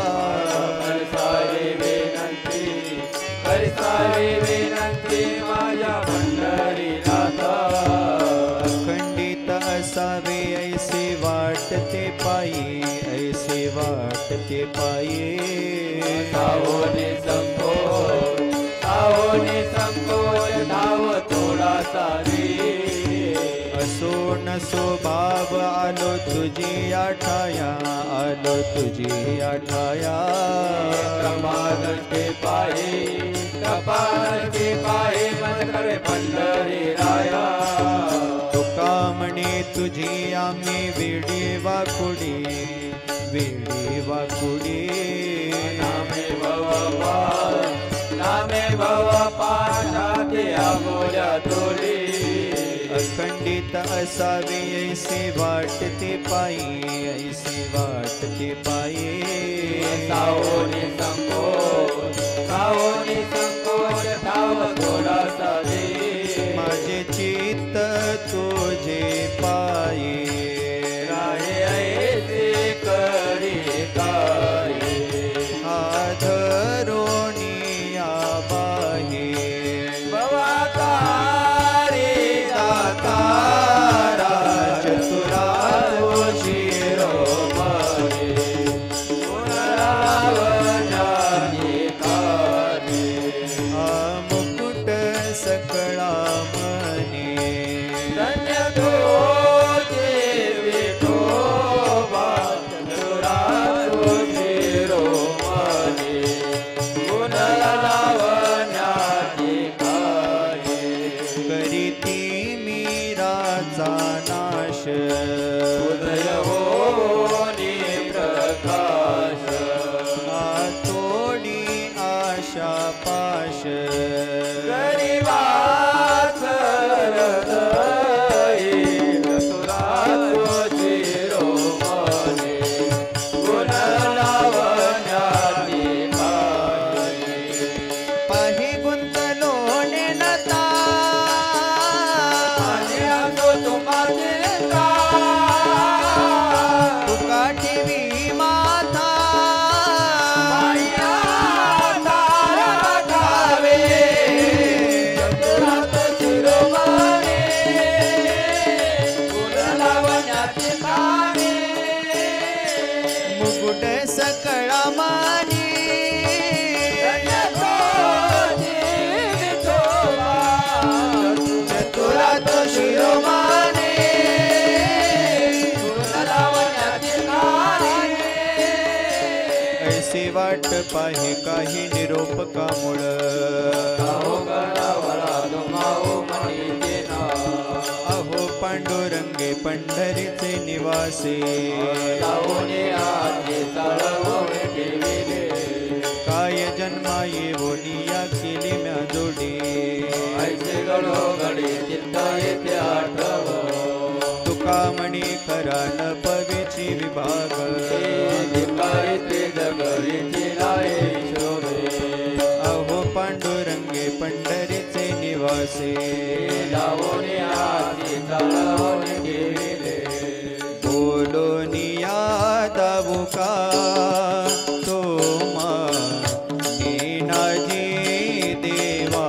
सारे विनंती हरि सारे विनंती माझ्या पंढरी नाथा अखंडित असावे ऐसे वाटते पायी ऐसे वाटते पायी सावने संकोच सावने संकोच धाव थोडा सारी असो नसो भाव आलो तुझी आठाया आलो तुझी आठाया कपाल के पाये कपाल के पाये मन करे पंढरी राया तुका म्हणे तुझी आम्ही वेडी वाकुडी वेडी वाकुडी नामे भवपा नामे भवपा शाते आमोल्या तोली अखंडित असावे ऐसे वाटते पायी ऐसे वाटते पायी सावनी संकोच सावनी संकोच धाव थोडासा दे माझे चित्त तुझे पायी राहे ऐसे करी काय आधरोनिया बाहे भवतारी दातारा चतुरा शिरोमणी पुनरावजानी काने मुकुट सकळा मने धन्य तो देवी ठोबा चतुरा शिरोमणी पुनरावजानी काने करीती मीराचा नाश उदय होनी प्रकाश आतोडी आशा पाश गरीबास हृदयी चतुरातो शिरोमणी गुणलावण्याची पायी पाही गुंतलो नेनता आणि असो तुम्हाचे नेता तुका ठेवी माता पाया तारा ठावे चतुरात शिरोमणी गुणलावण्याची पायी मुकुट सकळा मानी चतुरा तो शिरोमणी ऐसे वाट पाहे काही निरोप कामुळ अहो पांडुरंगे पंढरीचे निवासी काय जन्मा येवोनिया केली म्या जोडी तुका म्हणे खरा न पवेची विभाग अहो पांडुरंगे पंढरीचे निवासी बोलोनिया दाबुका तो नीनाजी देवा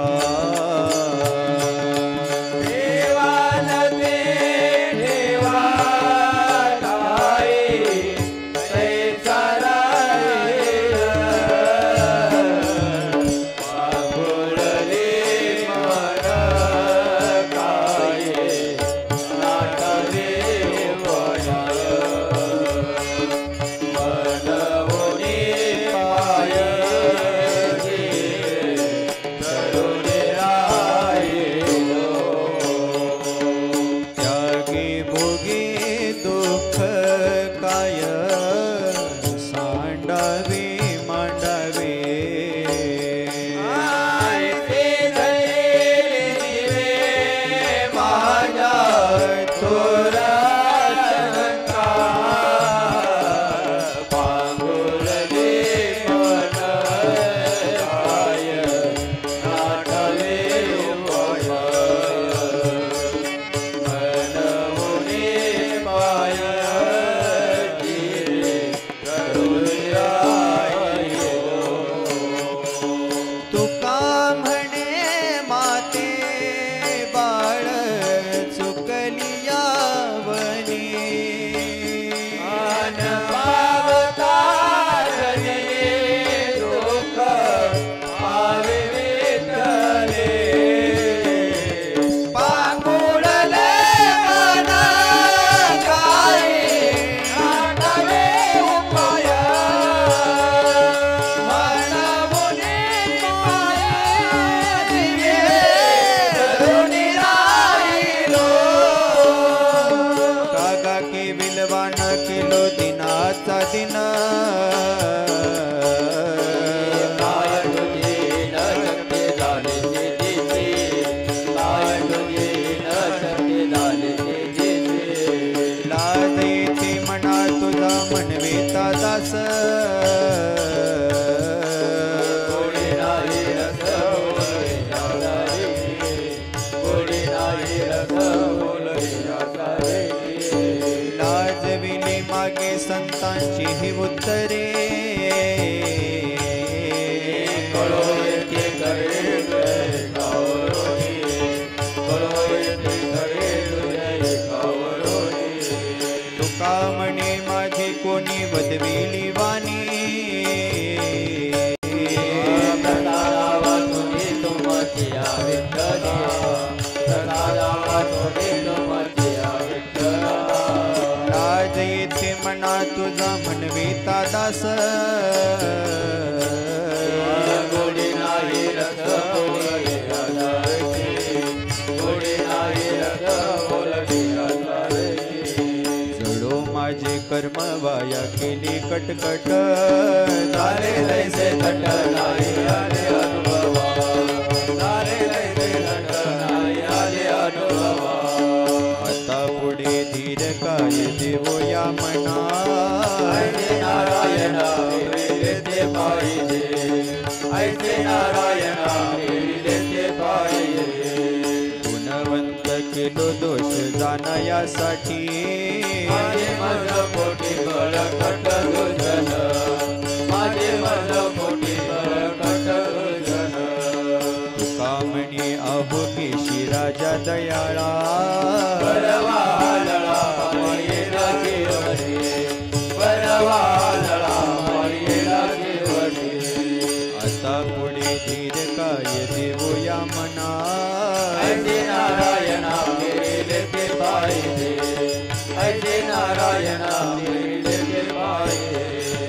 वाया केली कटकट झाले तैसे तट नाही आले अनुभवा झाले तैसे तट नाही आले अनुभवा आता पुढे धीर काय देवो या मना ऐसे नारायणा मिळले ते पाहिजे ऐसे नारायणा मिळले ते पाहिजे गुणवंत केलो दोष जाणयासाठी माझे मन पोटी बळकट दुजन माझे मन पोटी बळकट दुजन तुका म्हणे अहो केशी राजा दयाळा बरवा लळा मायेला केवडी बरवा लळा मायेला केवडी आता पुढे धीर काय देवो या मना ऐसे नारायणा मिळले ते पाहिजे ऐसे नारायणा मिळले ते पाहिजे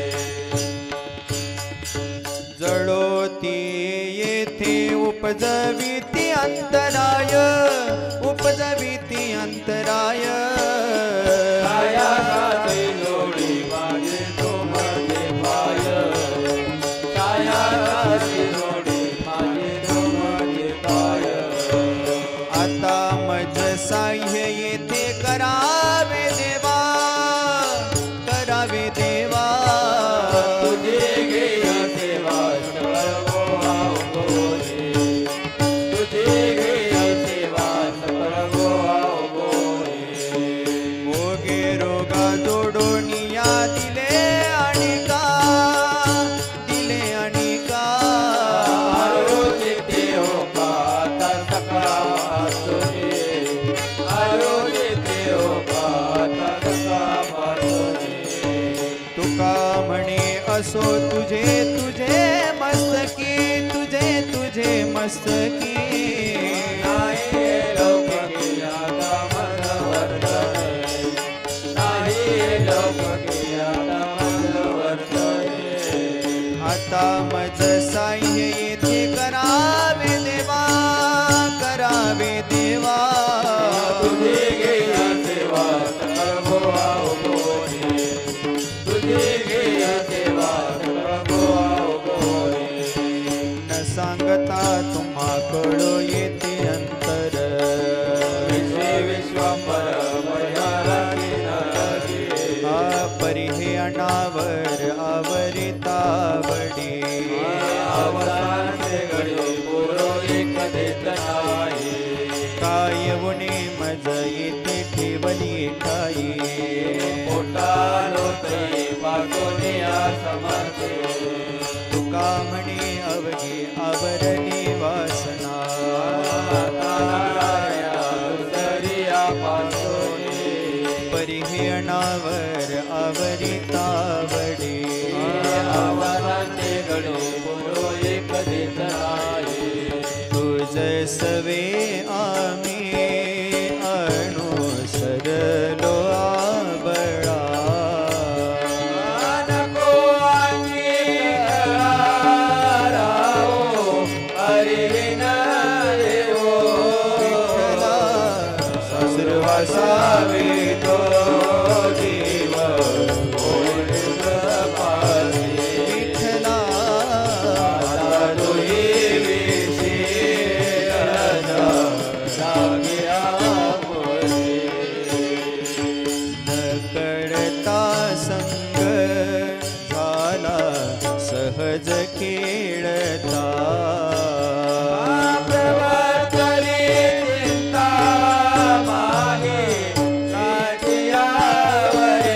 जळोती येथे उपजविती अंतराय उपजविती अंतराय छाया साची जोडी माझे तो माझे पाय छाया साची जोडी माझे तो माझे पाय आता मज साह्य येथे करावे देवा करावे देवा तुझे घेय सेवा सर्व आवगोरे तुझे घेय सेवा सर्व आवगोरे भोगे रोगा जोडून या दिले आणि का दिले आणि का आरोग्य देव पाता सकाळपासून आरोग्य देव पाता सकाळपासून तुका म्हणे असो तुझे तुझे मस्तकी तुझे तुझे मस्तकी नाही लौकिकी आता मन वर्तने नाही लौकिकी आता मन वर्तने आता मज साह्य येथे करावे देवा करावे देवा तुझे घेय सेवा सर्व आवगोरे तुझे घेय सेवा सर्व आवगोरे न सांगता तुम्हा कळो येते अंतर विश्वे विश्वांबर मयाराणी नरकी परिहे अनावर आवरितावडी अवसानचे घडी पुरो एक देत नाही काय उणे मज येथे ठेवली ठाई मोठा लोतई पासोनिया समर्थे तुका म्हणे अवघे आवरणी वासना नारायणा दुसरिया पासोनी परिहे अनावर आवरितावडी अवसानचे घडी पुरो एक देत नाही तुझ सवे आम्ही अनुसरलो आवळा नको अंगीकाराओ हरिविन देवो विठ्ठला सासुरवासावे तो जीव विठ्ठला आता तोही विषे राजा न कळता संग झाला सहज खेळता प्रवर्तने चिंता मागे काठियावरे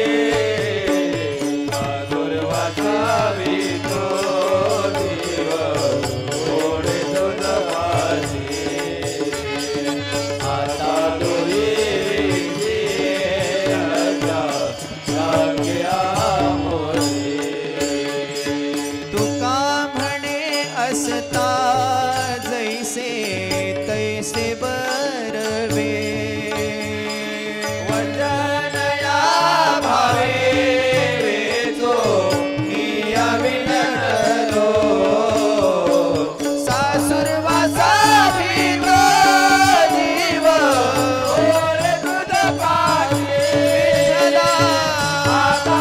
सासुरवासावी तो जीव ओढे तो जपासी आता तोही तुका म्हणे असता जैसे तैसे बरवे वचनया भावे वेचो निया विनलो सासुरवासावी तो जीव ओरे तुझ पाशी विठ्ठला आता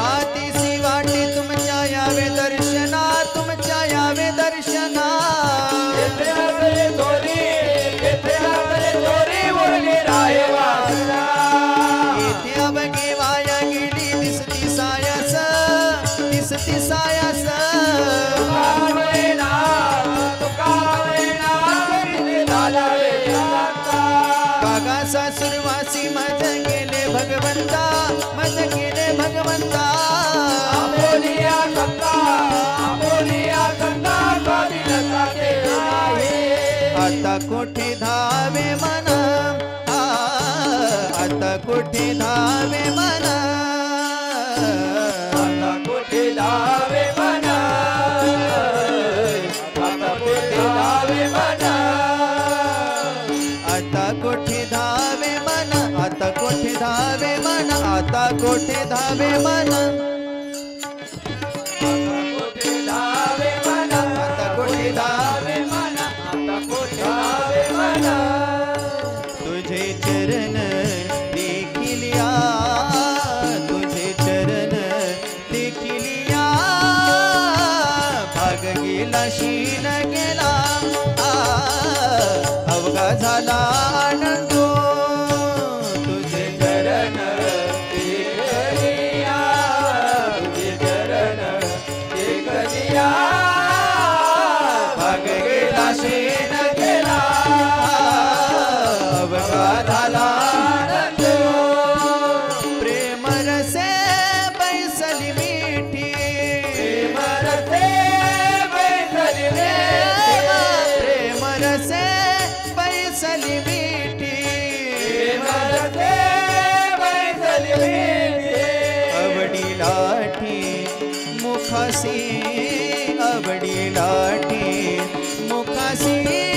भातीसी वाटी तुमच्या यावे दर्शना, तुमच्या यावे दर्शना. येथे आपले चोरी, येथे आपले चोरी मुरली राहे वासना. येथे अवघे वाया गेली दिसती सायस, दिसती सायस. तुका वैना, तुका वैना, विरले झाला वेदांता. कागासा सुरवासी मज गेले भगवंता, मज गेले भगवंता. आमोलिया सत्ता, आमोलिया सत्ता, स्वाधीनता ते आहे. आता कोठे धावे मन, आ, आता कोठे धावे मन. आता कुठे धावे मना, आता कुठे धावे मना. आता कोठे धावे मन, आता कोठे धावे मन, आता कोठे धावे मन. आता कुठे धावे मना, आता कोठे धावे धावे मना, आता कुठे धावे मना. तुझे चरण देखिलिया, तुझे चरण देखिलिया. भाग गेला शीन गेला, आ, अवघा झाला आनंदो. तुझे चरण देखलिया, तुझे चरण देखलिया. भाग गेला शीन गेला, अवघा झाला आनंदो. प्रेम रसे बैसली मिठी, प्रेम रसे बैसली प्रेम मिठी. प्रेम रसे बैसली मिठी. प्रेम रसे बैसली मिठी. अवडी लाठी मुखासी, अवडी लाठी मुखासी.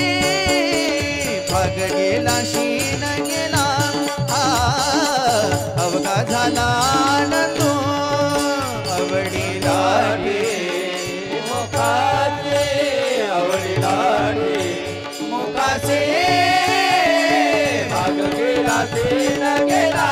भाग गेला शीन गेला, आ, अवघा झाला आनंदो. अवडी लाठी मुखाचे आवडी लाठी, मुखासी. भाग गेला ते न गेला,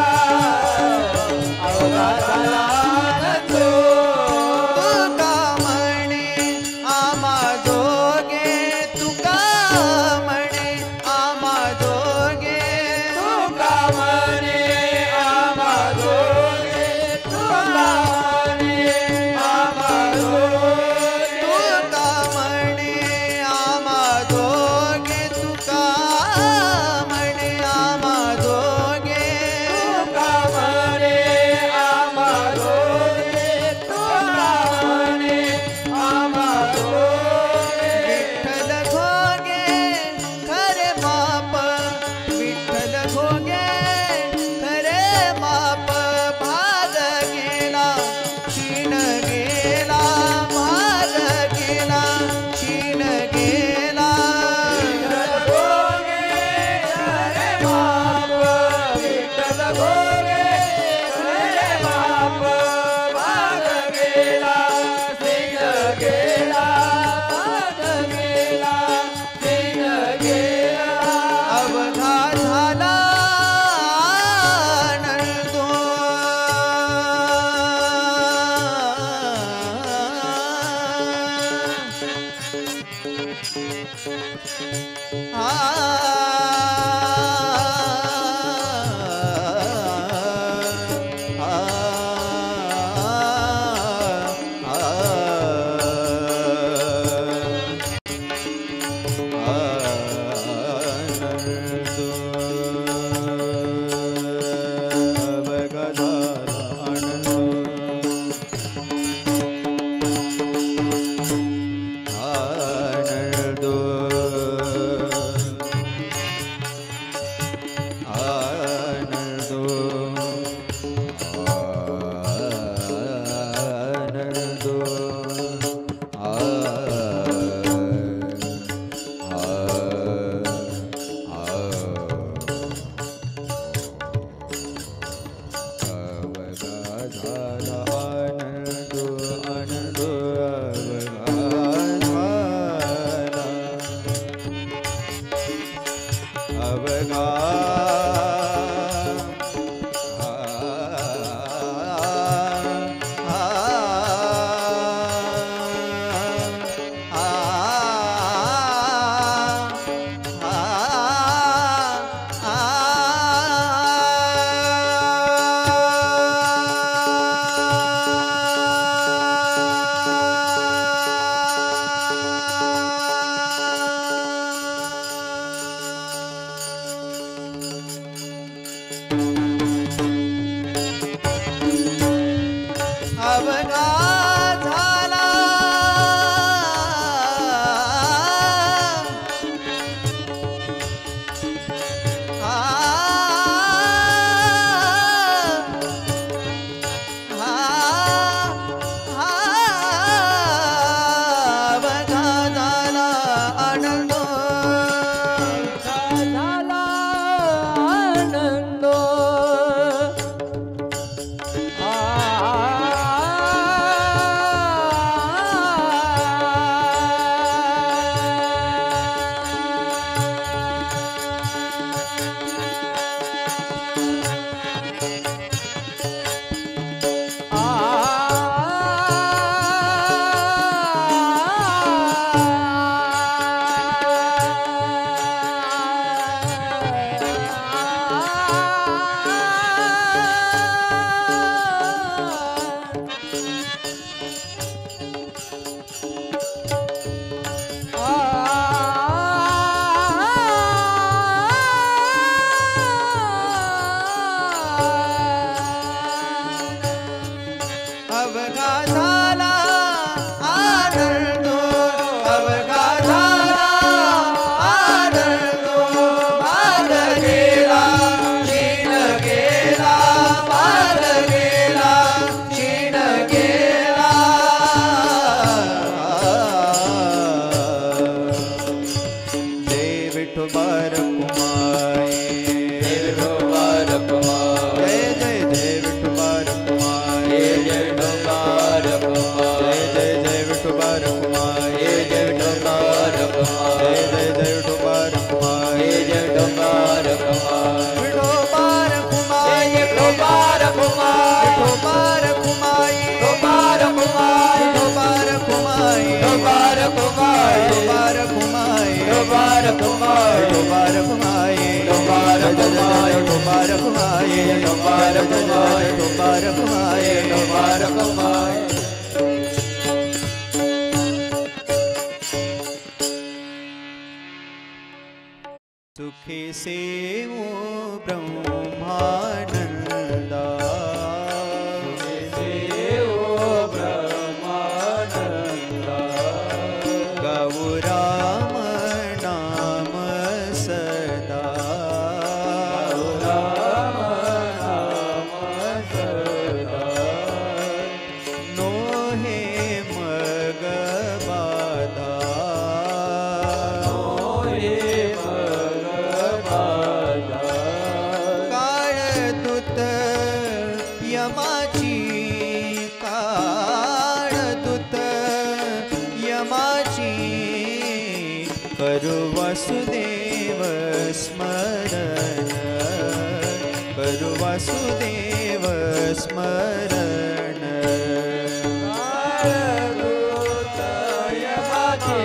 अवघा झाला आनंदो. तुका म्हणे आमा जोगे, तुका म्हणे आमा जोगे. तुका म्हणे आम्हा दोघे, तुका म्हणे आम्हा दोघे. तुका म्हणे आमा जोगे, तुका म्हणे आमा जोगे. तुका म्हणे आम्हा दोघे, तुका म्हणे आम्हा दोघे. विठ्ठल घोगे खरे माप, विठ्ठल घोगे खरे माप. भाग गेला शीन गेला, भाग गेला शीन गेला. विठ्ठल भोगे खरे बाप, विठ्ठल भोगे खरे बाप. भाग गेला सिंह गेला, भाग गेला सिंह गेला. अवघा झाला आनंदो. आ, आ, अवघा अवघा झाला सुखी से वो ब्रह्मानंदा सुखी से वो ब्रह्मानंदा गौ राम नाम सदा गौ राम नाम सदा नोहे मग बाधा नोहे यमाची काळदूत यमाची करू वासुदेव स्मरण करू वासुदेव स्मरण काळदूत यमाची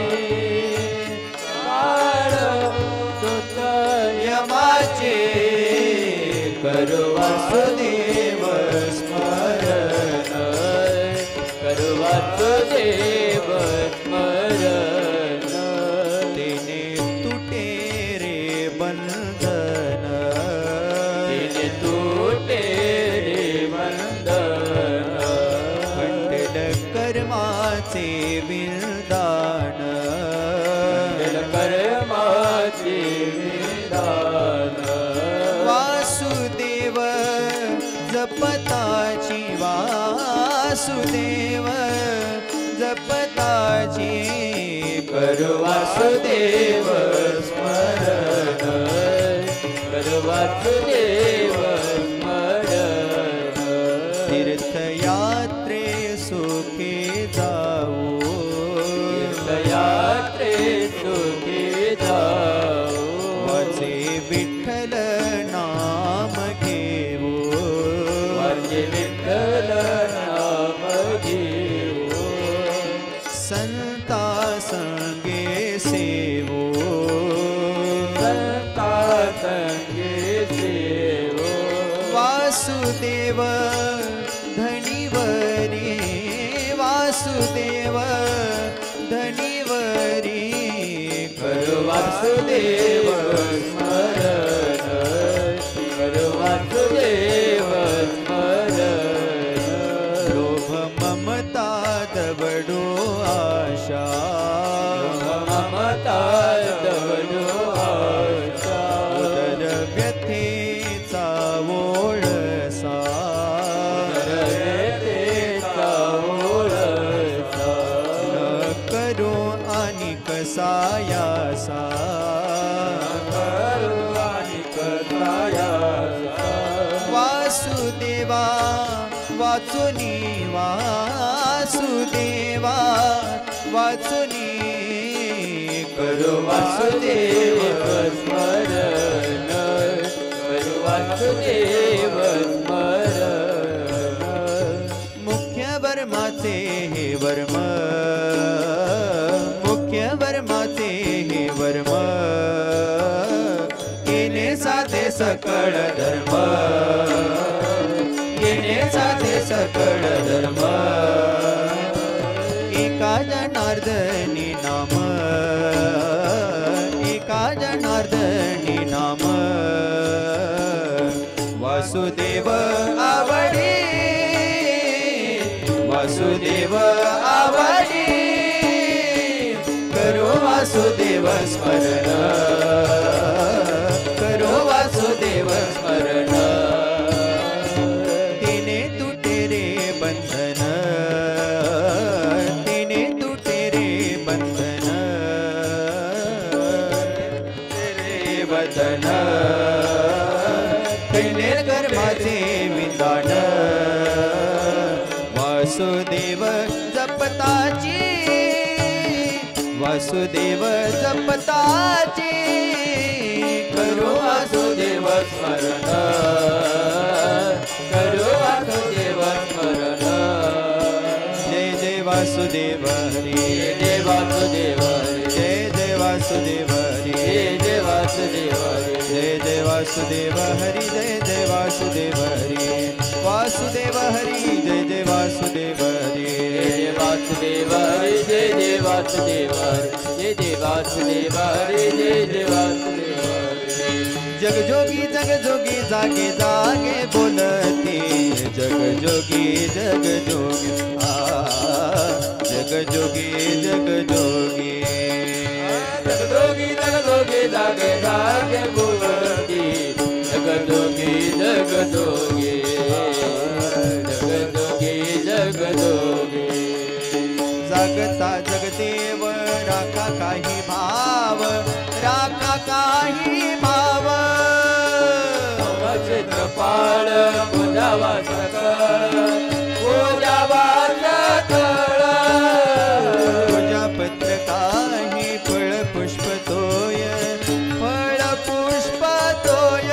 काळदूत यमाची करू वासुदेव स्मरण करू वासुदेव स्मरण तिने तुटे रे बंधन तिने तुटे रे बंधन खंडल कर्माचे विंदान खंडल कर्माचे विंदान वासुदेव जपताची वासुदेव जपताची करू वासुदेव स्मरण करू वासुदेव स्मरण तीर्थयात्रे सुखी जाऊ तीर्थयात्रे सुखी जाऊ वाचे विठ्ठल नाम घेऊ वाचे विठ्ठल नाम घेऊ संता संगे सेवो संता संगे सेवो वासुदेव धनिवरी वासुदेव धनिवरी करू वासुदेव स्मरण करू वासुदेव स्मरण लोभ दवडो आशा ममता दवडो आशा उदर व्यथेचा ओळसा व्यथेचा ओळसा न करो आणि कसायासा वासुदेवा वाचुनी वासुदेवा वाचुनी करो वासुदेव स्मरण करो वासुदेव स्मरण मुख्य वर्माचे हे वर्म मुख्य वर्माचे हे वर्म येणे साधे सकळ धर्म येणे साधे सकळ धर्म एका जनार्दनी नाम एका जनार्दनी नाम वासुदेव आवडी वासुदेव आवडी करो वासुदेव स्मरण करो वासुदेव स्मरण तिने तुटे रे बंधन तिने तुटे रे बंधन रे वदन तिने कर्माचे विधान वासुदेव जपताची वासुदेव जपताची करो वासुदेव स्मरण करो वासुदेव स्मरण जय जय वासुदेव हरी जय वासुदेव जय जय वासुदेव हरी जय जय वासुदेव जय जय वासुदेव हरी जय जय वासुदेव हरी वासुदेव हरी जय जय वासुदेव हरी जय वासुदेव जय जय वासुदेव जय जय वासुदेव जय जय वासुदेव जग जोगी जग जोगी जागे जागे बोलती जग जोगी जग जोगी आ जग जोगी जग जोगी जग जोगी जग जोगी जागे जागे बोलती जग जोगी जग जोगी जग जोगी जग जोगी जगता जगदेव राखा काही भाव राखा काही भाव क्षेत्रपाळ पूजावा सकळ पूजावा सकळ पूजा पत्र काही फळ पुष्प तोय फळ पुष्प तोय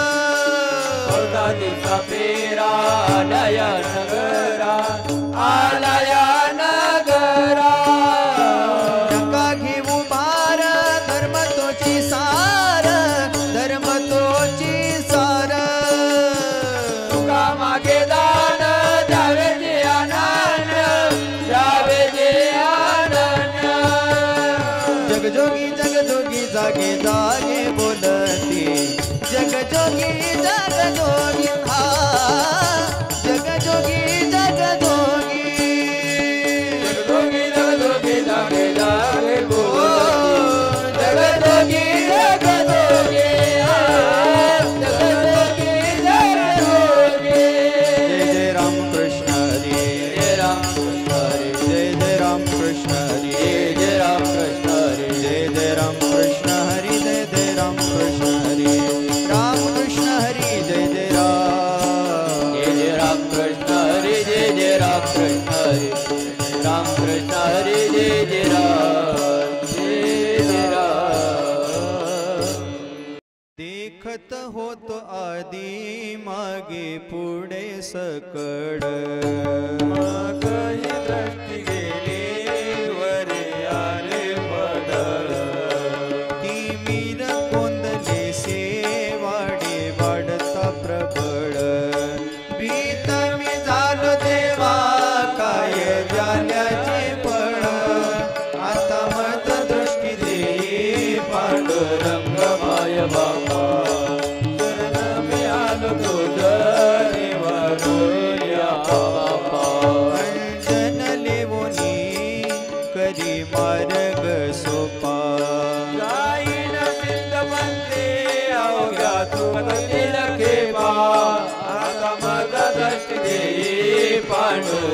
दिसा फेरा आलया नगरा आलया नगरा नका घेऊ भार धर्म तोची सार धर्म तोची सार तुका मागे दान द्यावे जे अनन्य द्यावे जे अनन्य जगजोगी जगजोगी जागे जागे बोलती जगजोगी जगजोगी हा जगजोगी जगजोगी जगजोगी जगजोगी जागे जागे बोलती जगजोगी जगजोगी जगजोगी जगजोगी जय जय राम कृष्ण हरी जय राम कृष्ण हरी जय जय राम कृष्ण हरी जय जय राम कृष्ण हरी जय जय राम कृष्ण हरी जय जय राम कृष्ण हरी राम कृष्ण हरी जय जय राम जय जय राम कृष्ण हरी जय जय राम कृष्ण हरी राम कृष्ण हरी जय जय राम जय जय राम देखत होत आधी मागे पुढे सकड काही दृष्टी गेली वरे आले पदळ ती मीर कोंदले से वाडे वाढता प्रबळ भीत मी झालो देवा काय जाल्याचे फळ आता मत दृष्टी देई पांडुरंग माय बाबा शरण मी आलो तुझ निवारूया बाबा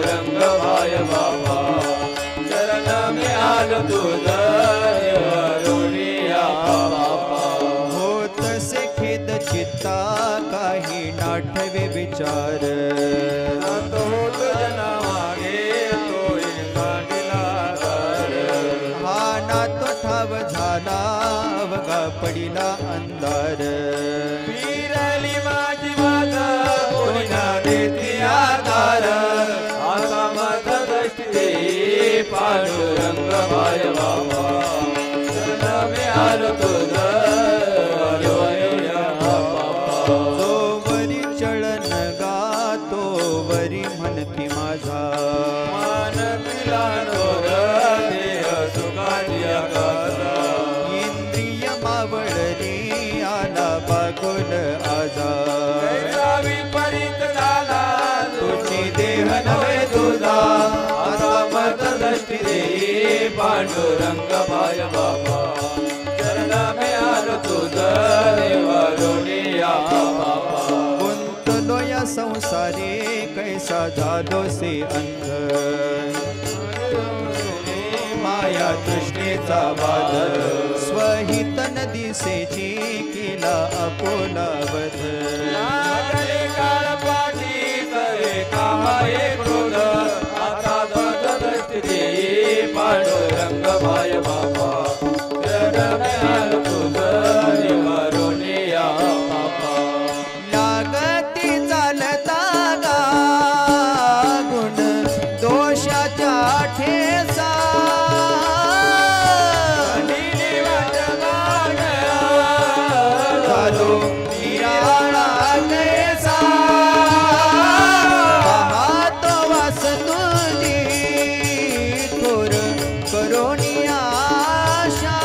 पांडुरंग माय बाबा चरण में आलो तुझा देवरुनिया बाबा होत से खेद चित्ता काही नाठवे विचार तो होत जना मागे तो इंसानीला दार हा ना तो ठाव झाला अवघा पडिला अंधार फिरली माझी माझा कोणी ना देती आधार आता माझा दृष्टी दे पांडुरंग माय बाबा चरण में आलो तुझा देवरुनिया बाबा जो वरी चळन गातो वरी म्हणती माझा मान तिला नोर देह सुखाची आकाशा इंद्रिय मावळली आला बागोल आजा कैसा विपरीत झाला तुझी देह नव्हे तुझा आता मत दृष्टी दे पांडुरंग माय बाबा चरण में आलो तुझा देवरुनिया बाबा गुंतलो या संसारे कैसा झालो से अंध माया तृष्णेचा बाध स्वहित नदीसेची केला अपोला वध लागले काळ पाठी तवे कामाये क्रोध आता ध्वज दृष्टी दे पांडुरंग माय बाबा चरण में आलो तुझा देवरुनिया बाबा लागती चालता गा गुण दोषाच्या ठेसा चालो निराळा कैसा पाहतो वास तुझी थोर करोनी आशा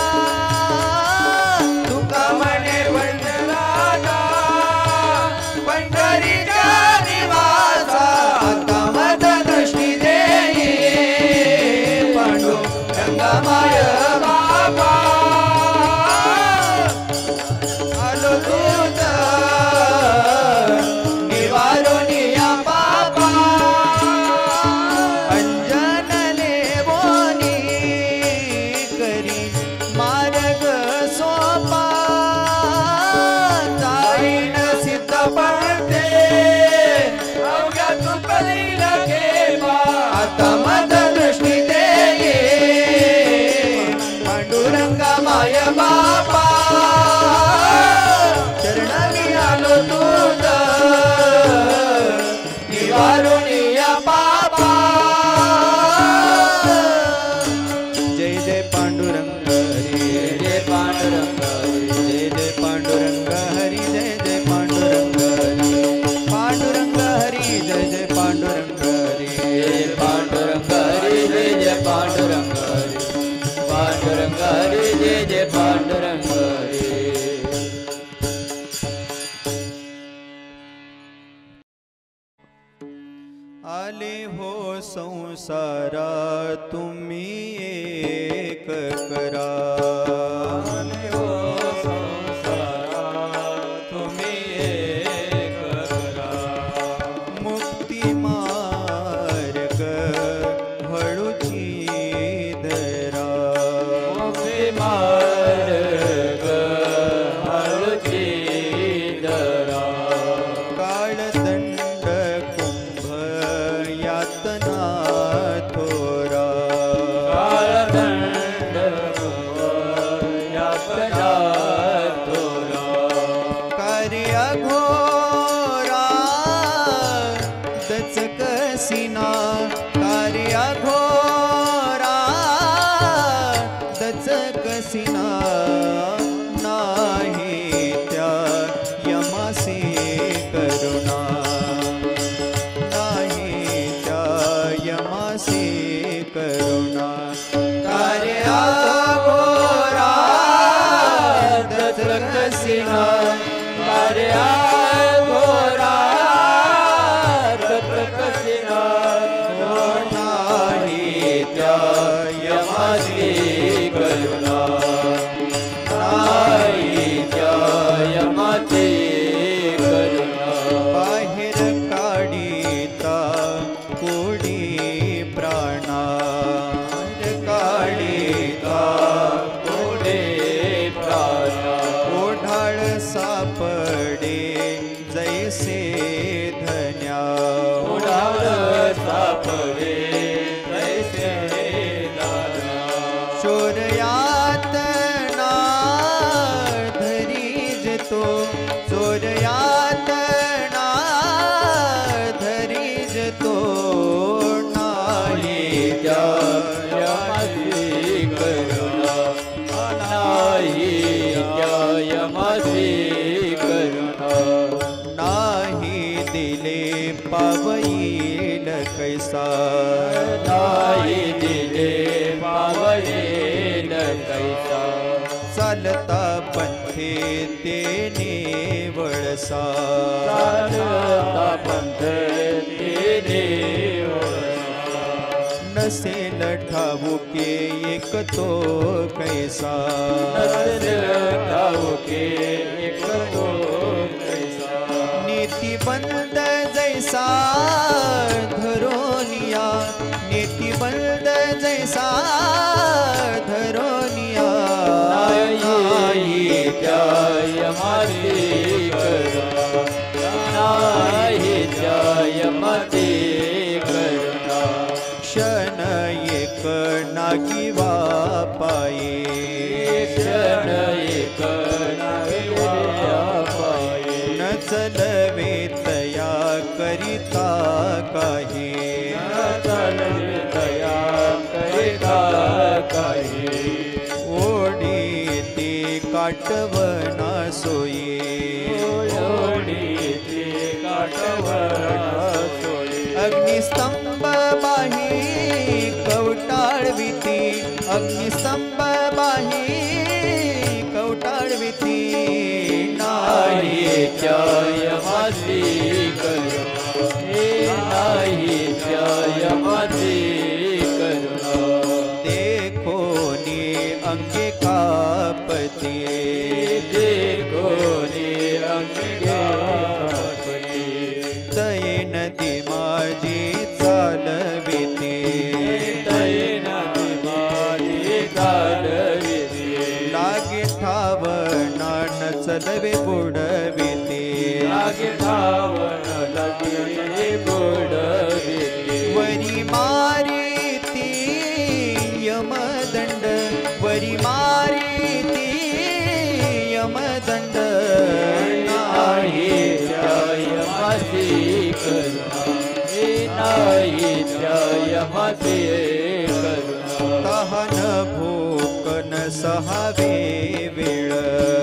तुका म्हणे पंढराजा पंढरीच्या निवासा आता मद दृष्टी देई पांडुरंगा माय बाबा आलो तुझा निवारुनिया बाबा अंजन लेवोनी करी मार्ग सोपा जाईन सिद्ध पडते अवघ्या तू कलीला घेवा आता मद दृष्टी देई पांडुरंगा माय बाबा चरणी आलो तुझा निवारुनिया बाबा जय जय पांडुरंग हरी जय पांडुरंग जय जय पांडुरंग हरी जय जय पांडुरंग हरी पांडुरंग हरी जय जय पांडुरंग हरी जय पांडुरंग हरी जय जय पांडुरंग हरी पांडुरंग हरी जय जय पांडुरंग हरी आले हो संसारा तुम्ही एक करा आले हो संसारा तुम्ही एक करा मुक्ती मार्ग हळूची धरा मुक्ती मार्ग हळूची धरा काळदंड कुंभ यातना थोरा काळदंड यातना थोरा कार्य घोरा दचकसिना कार्य घोरा दचकसिना नाही त्या यमासी करुणा नाही त्या यमासी करुणा कार्य घोरा दचकसिना कार्या घोरा दत्तकसिना नाही त्या यमाची करुणा नाही त्या यमाची करुणा बाहेर काढिता कोडी वळसा नाही दिले पावलेल कैसा चालता पंथे तेने वळसा चालता पंथ तेने नसेल ठाऊके एक तो कैसा नसेल ठाऊके एक तो कैसा नीतिबंध जैसा धरोनिया नीतिबंध जैसा धरोनिया नाही जय माते करुणा नाही जय माते करुणा क्षण एक नागी वापाये क्षण एक नागिया पाये न चलवे तया करिता काही दया करिता काही ओढी ते काटवना सोयी ओढी ते काठवरा सोयी अग्निस्तंभ बाही कवटाळविती अग्निस्तंभ बाही कवटाळविती नाही नाही जय माते करुणा हे नाही जय माते करुणा देखो नी अंगे कापती देखो रे अंगापती तये नदी माझी चालविती तैन माझी चालविती लागे ठावना न चलवे बुडविती लागे धावन लगे बुडविती वरी मारिती यमदंड वरी मारिती यमदंड नाही जय माते करुणा हे नाही जय माते करुणा तहन भूक न सहावे वेळ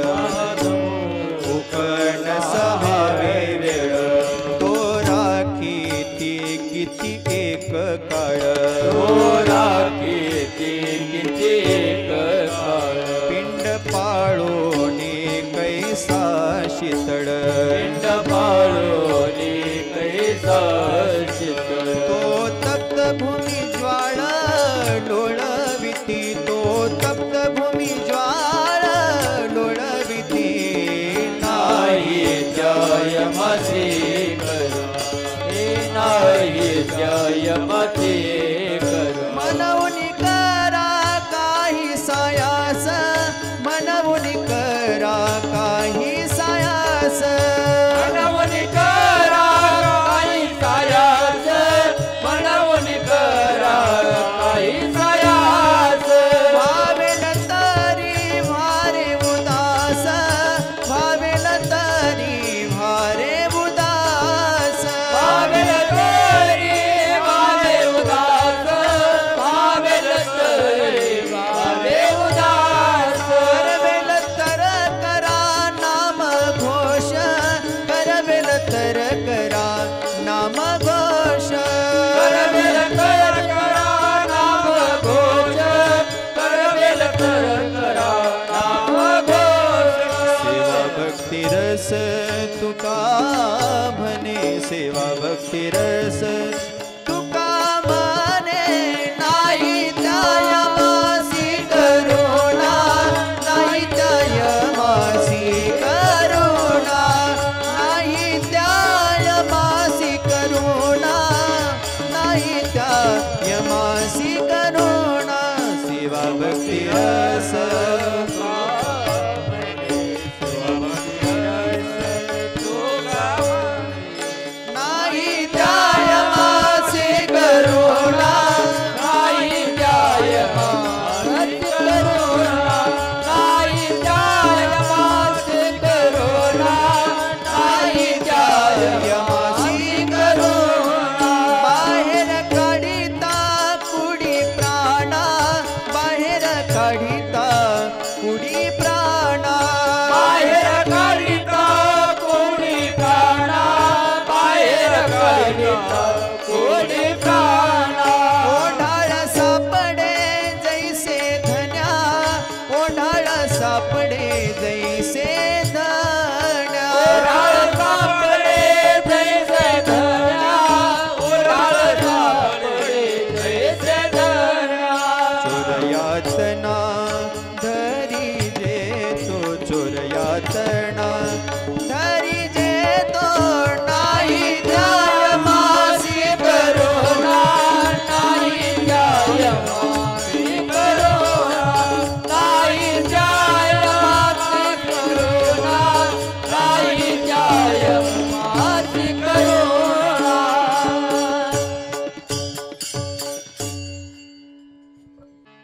भूक न सहावे वेळ तो राखीती किती एक काळ राखी किती एक काळ पिंड पाळोने कैसा शीतळ पिंड पाळोनी कैसा शीतळ तो तप्त भूमी ज्वाळ लोळविती तो तप्त भूमी ज्वाळ लोळविती नाही जय माते करुणा हे नाही जय माते करुणा मनवून करा काही सायास मनवून करा काही सायास मनवून करा काही सायास मनवून करा काही सायास भावेल तरी भारे उदास भावेल तरी भारे उदास भावेल तरी भारे उदास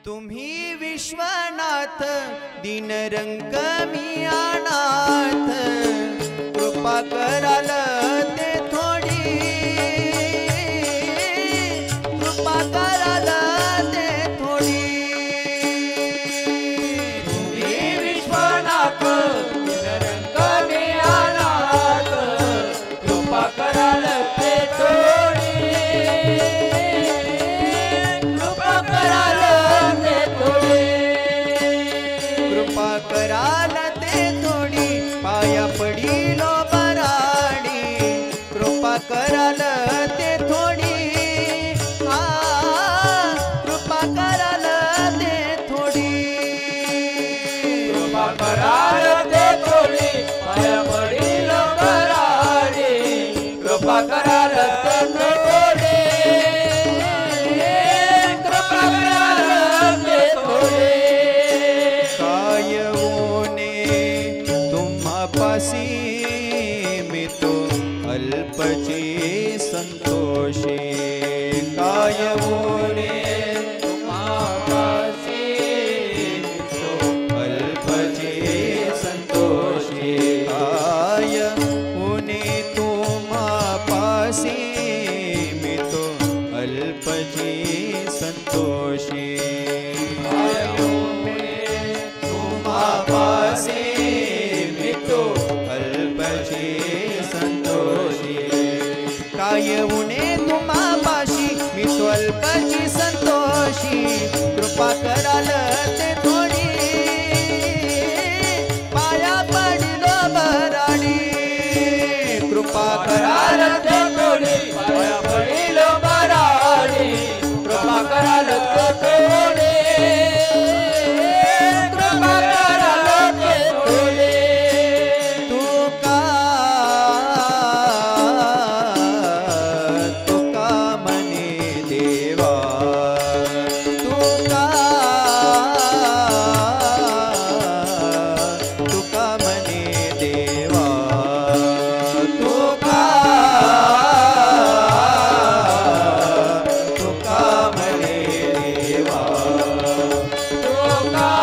तुम्ही विश्वनाथ दीनरंग मी अनाथ, कृपा कराल ते थोडी, कृपा कराल ते थोडी. तुम्ही विश्वनाथ दीनरंग मी अनाथ, कृपा कराल ते थोडी, कृपा कराल ते थोडी. कृपा कराल ते थोडी, पाया पडिलो बराडी, कृपा कराल ते थोडी, हा कृपा कराल ते थोडी. कृपा कराल ते थोडी, पाया पडील बराडी, कृपा कराल ते थोडी, कृपा कराल ते थोडी. काय ऊने तुम्हापासी मी तो अल्पचे संतोषी, काय ऊने तुम्हापासी तो अल्पचे संतोषी, काय ऊने तुम्हापासी मी तो अल्पचे संतोषी. तुम्हापासी मी तो अल्पचे संतोषी, काय ऊने तुम्हापाशी मी तो अल्पची संतोषी. कृपा कराल ते थोडी, पाया पडिलो बराडी, कृपा कराल ते थोडी, पाया पडील बराडी, कृपा कराल ते थोडी, कृपा कराल ते थोडी. तुका तुका मने देवा, तुका तुका मने देवा, तुका तुका मने देवा, तुका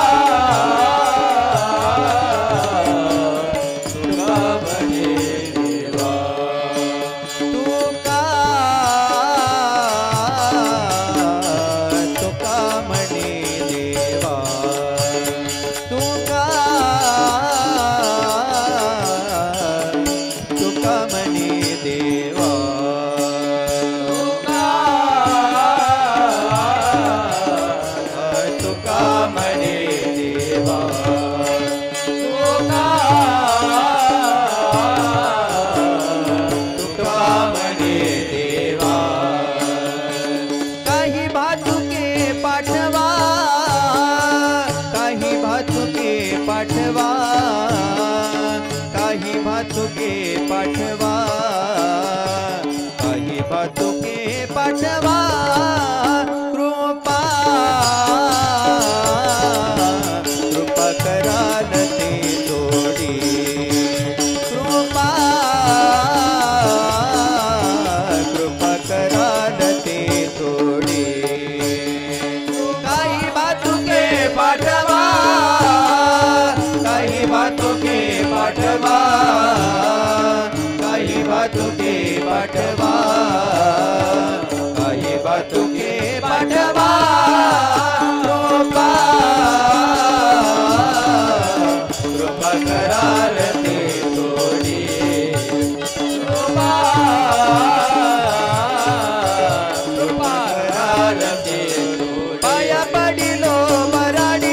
तुका म्हणे देवा. तुका तुका म्हणे देवा, तुका तुका म्हणे देवा, तुका म्हणे देवा, तुका म्हणे देवा. काही भातुके पाठवा, काही भातुके पाठवा, काही भातुके पाठवा, काही भातुके पाठवा. कृपा कृपा कराल ते थोडी, कृपा कृपा कराल ते थोडी. काही भातुके पाठवा, काही भातुके पाठवा, काही भातुके पाठवा, काही भातुके पाठवा. कृपा कृपा कराल ते थोडी, कृपा कृपा कराल ते थोडी. पाया पडिलो बराडी,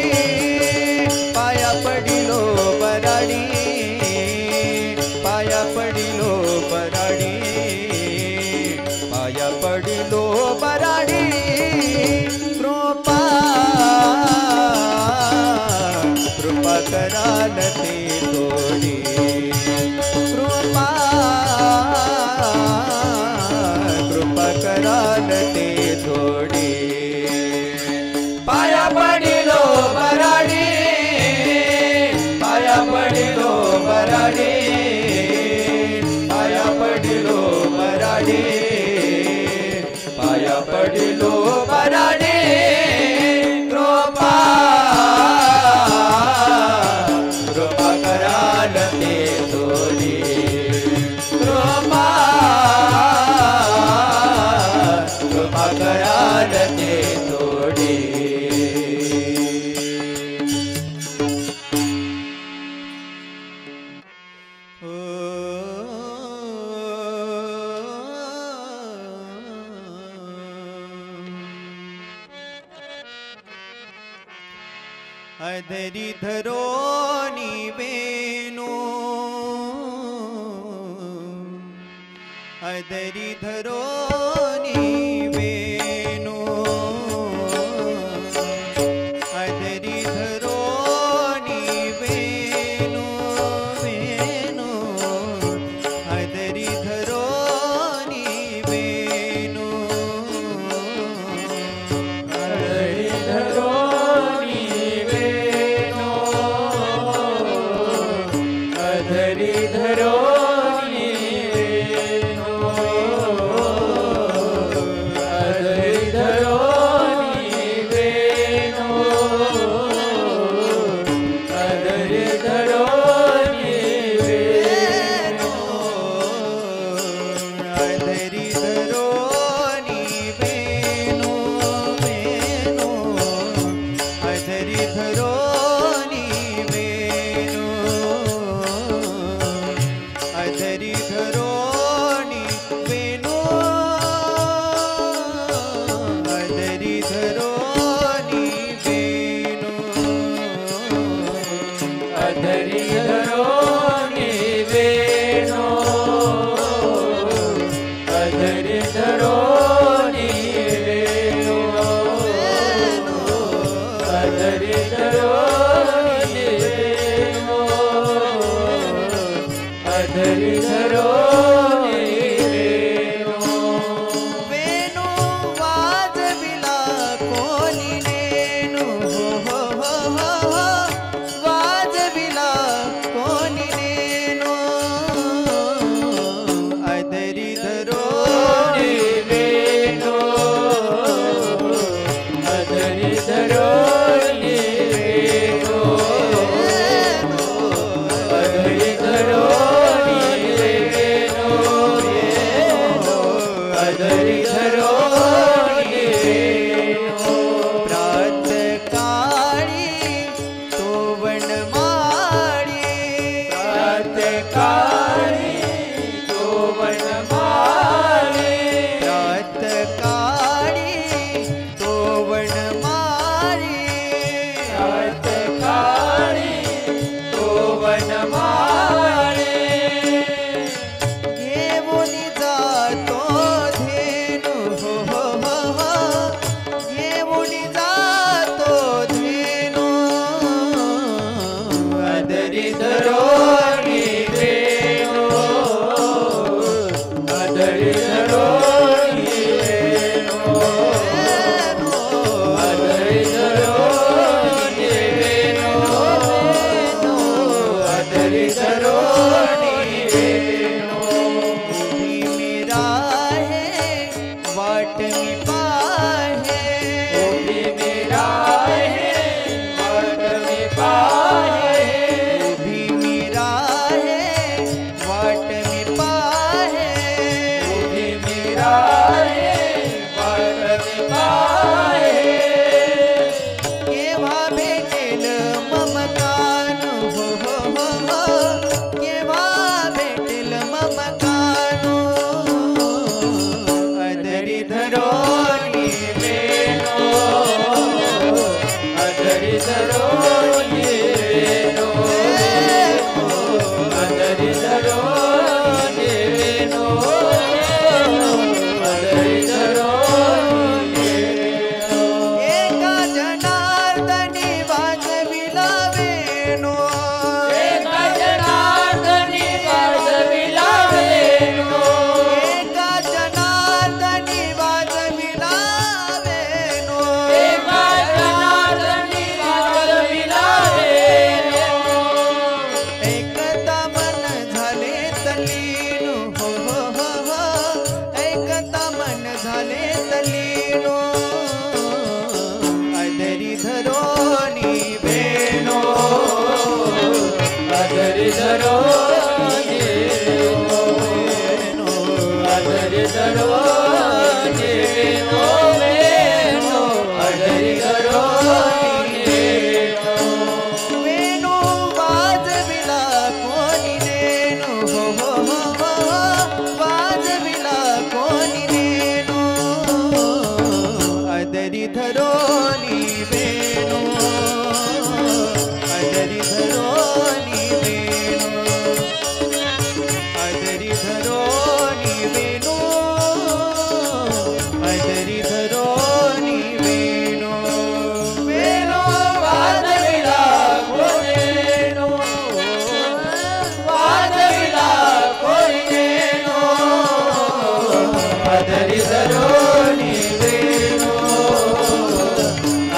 पाया पडिलो बराडी, पाया पडिलो बराडी, पाया पडिलो बराडी. कृपा कृपा कराल ते थोडी, कृपा कृपा कराल ते थोडी. कराल ते तोड़े। अधरी धरो नीवेनो अधरी धरो नीवेनो अधरी धरो नीवेनो वेनो अधरी धरो नीवेनो अधरी धरो धरी धरो नीवेनो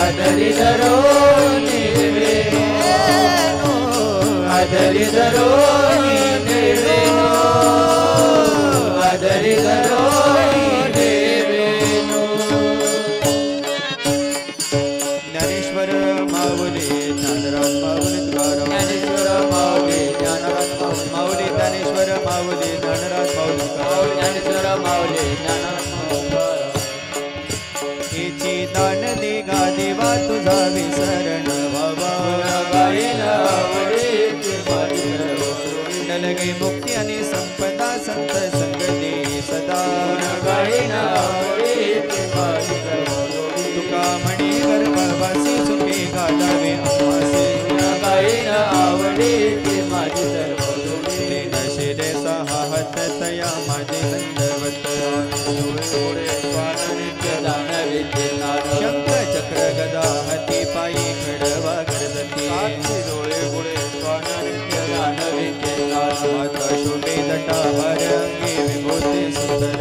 आदरी धरो निर्वेणो आदरी धरो निर्वेणो आदरी धरो निर्वेणो ज्ञानेश्वर माऊली ज्ञानराज माऊली तुकाराम ज्ञानेश्वर माऊली ज्ञानराज माऊली माऊली ज्ञानेश्वर माऊली ज्ञानराज माऊली तुकाराम ज्ञानेश्वर माऊली ज्ञानराज माऊली हेची दान दे गा देवा तुझा विसरण व्हावा नलगे मुक्ती आणि संपदा संत संगती सदा तुका म्हणे गर्भवासी सुखे गाजावे आम्हासे नशिरे सहा हात तया माझे दंडवत शंख चक्र गदा हाती पायी खडवा गर्जती माता शोभे जटा भर अंगी विभूती सुंदर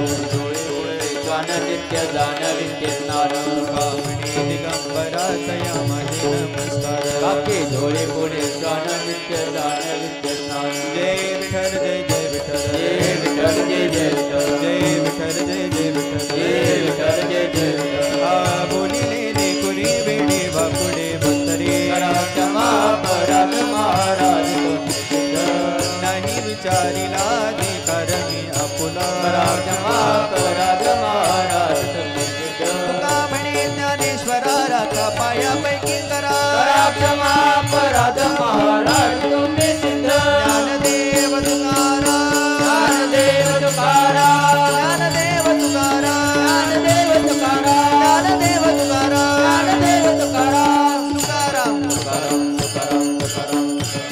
नित्य दान विद्य स्नान कामणी दिगंबरा तया माझे नमस्कार काके डोळे पुढे स्वान नित्य दान विद्य स्नान जय विठ्ठल जय जय विठ्ठल जय विठ्ठल जय जय विठ्ठल जय विठ्ठल जय जय विठ्ठल जय विठ्ठल जय जय विठ्ठल आ बोलिले रे कुरी वेडे वापुडे भक्तरे क्षमा पराग महाराज नाही विचारिला अधिकार मी आपुला क्षमा पराग महाराज तुका म्हणे ज्ञानेश्वरा राखा पायापैकी करा क्षमा पराग महाराज तुम्ही सिद्ध ज्ञानदेव तुकारा ज्ञानदेव तुकारा ज्ञानदेव तुकारा ज्ञानदेव तुकारा ज्ञानदेव तुकारा ज्ञानदेव तुकारा तुकाराम तुकाराम तुकाराम तुकाराम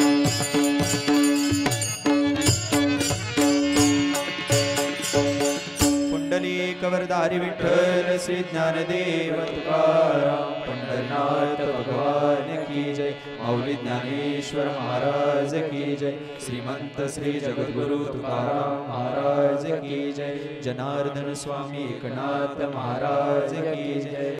पुंडलिक वरदारी विठ्ठल श्री ज्ञानदेव तुकाराम पंढरनाथ भगवान की जय माऊली ज्ञानेश्वर महाराज की जय श्रीमंत श्री जगद्गुरु तुकाराम महाराज की जय जनार्दन स्वामी एकनाथ महाराज की जय।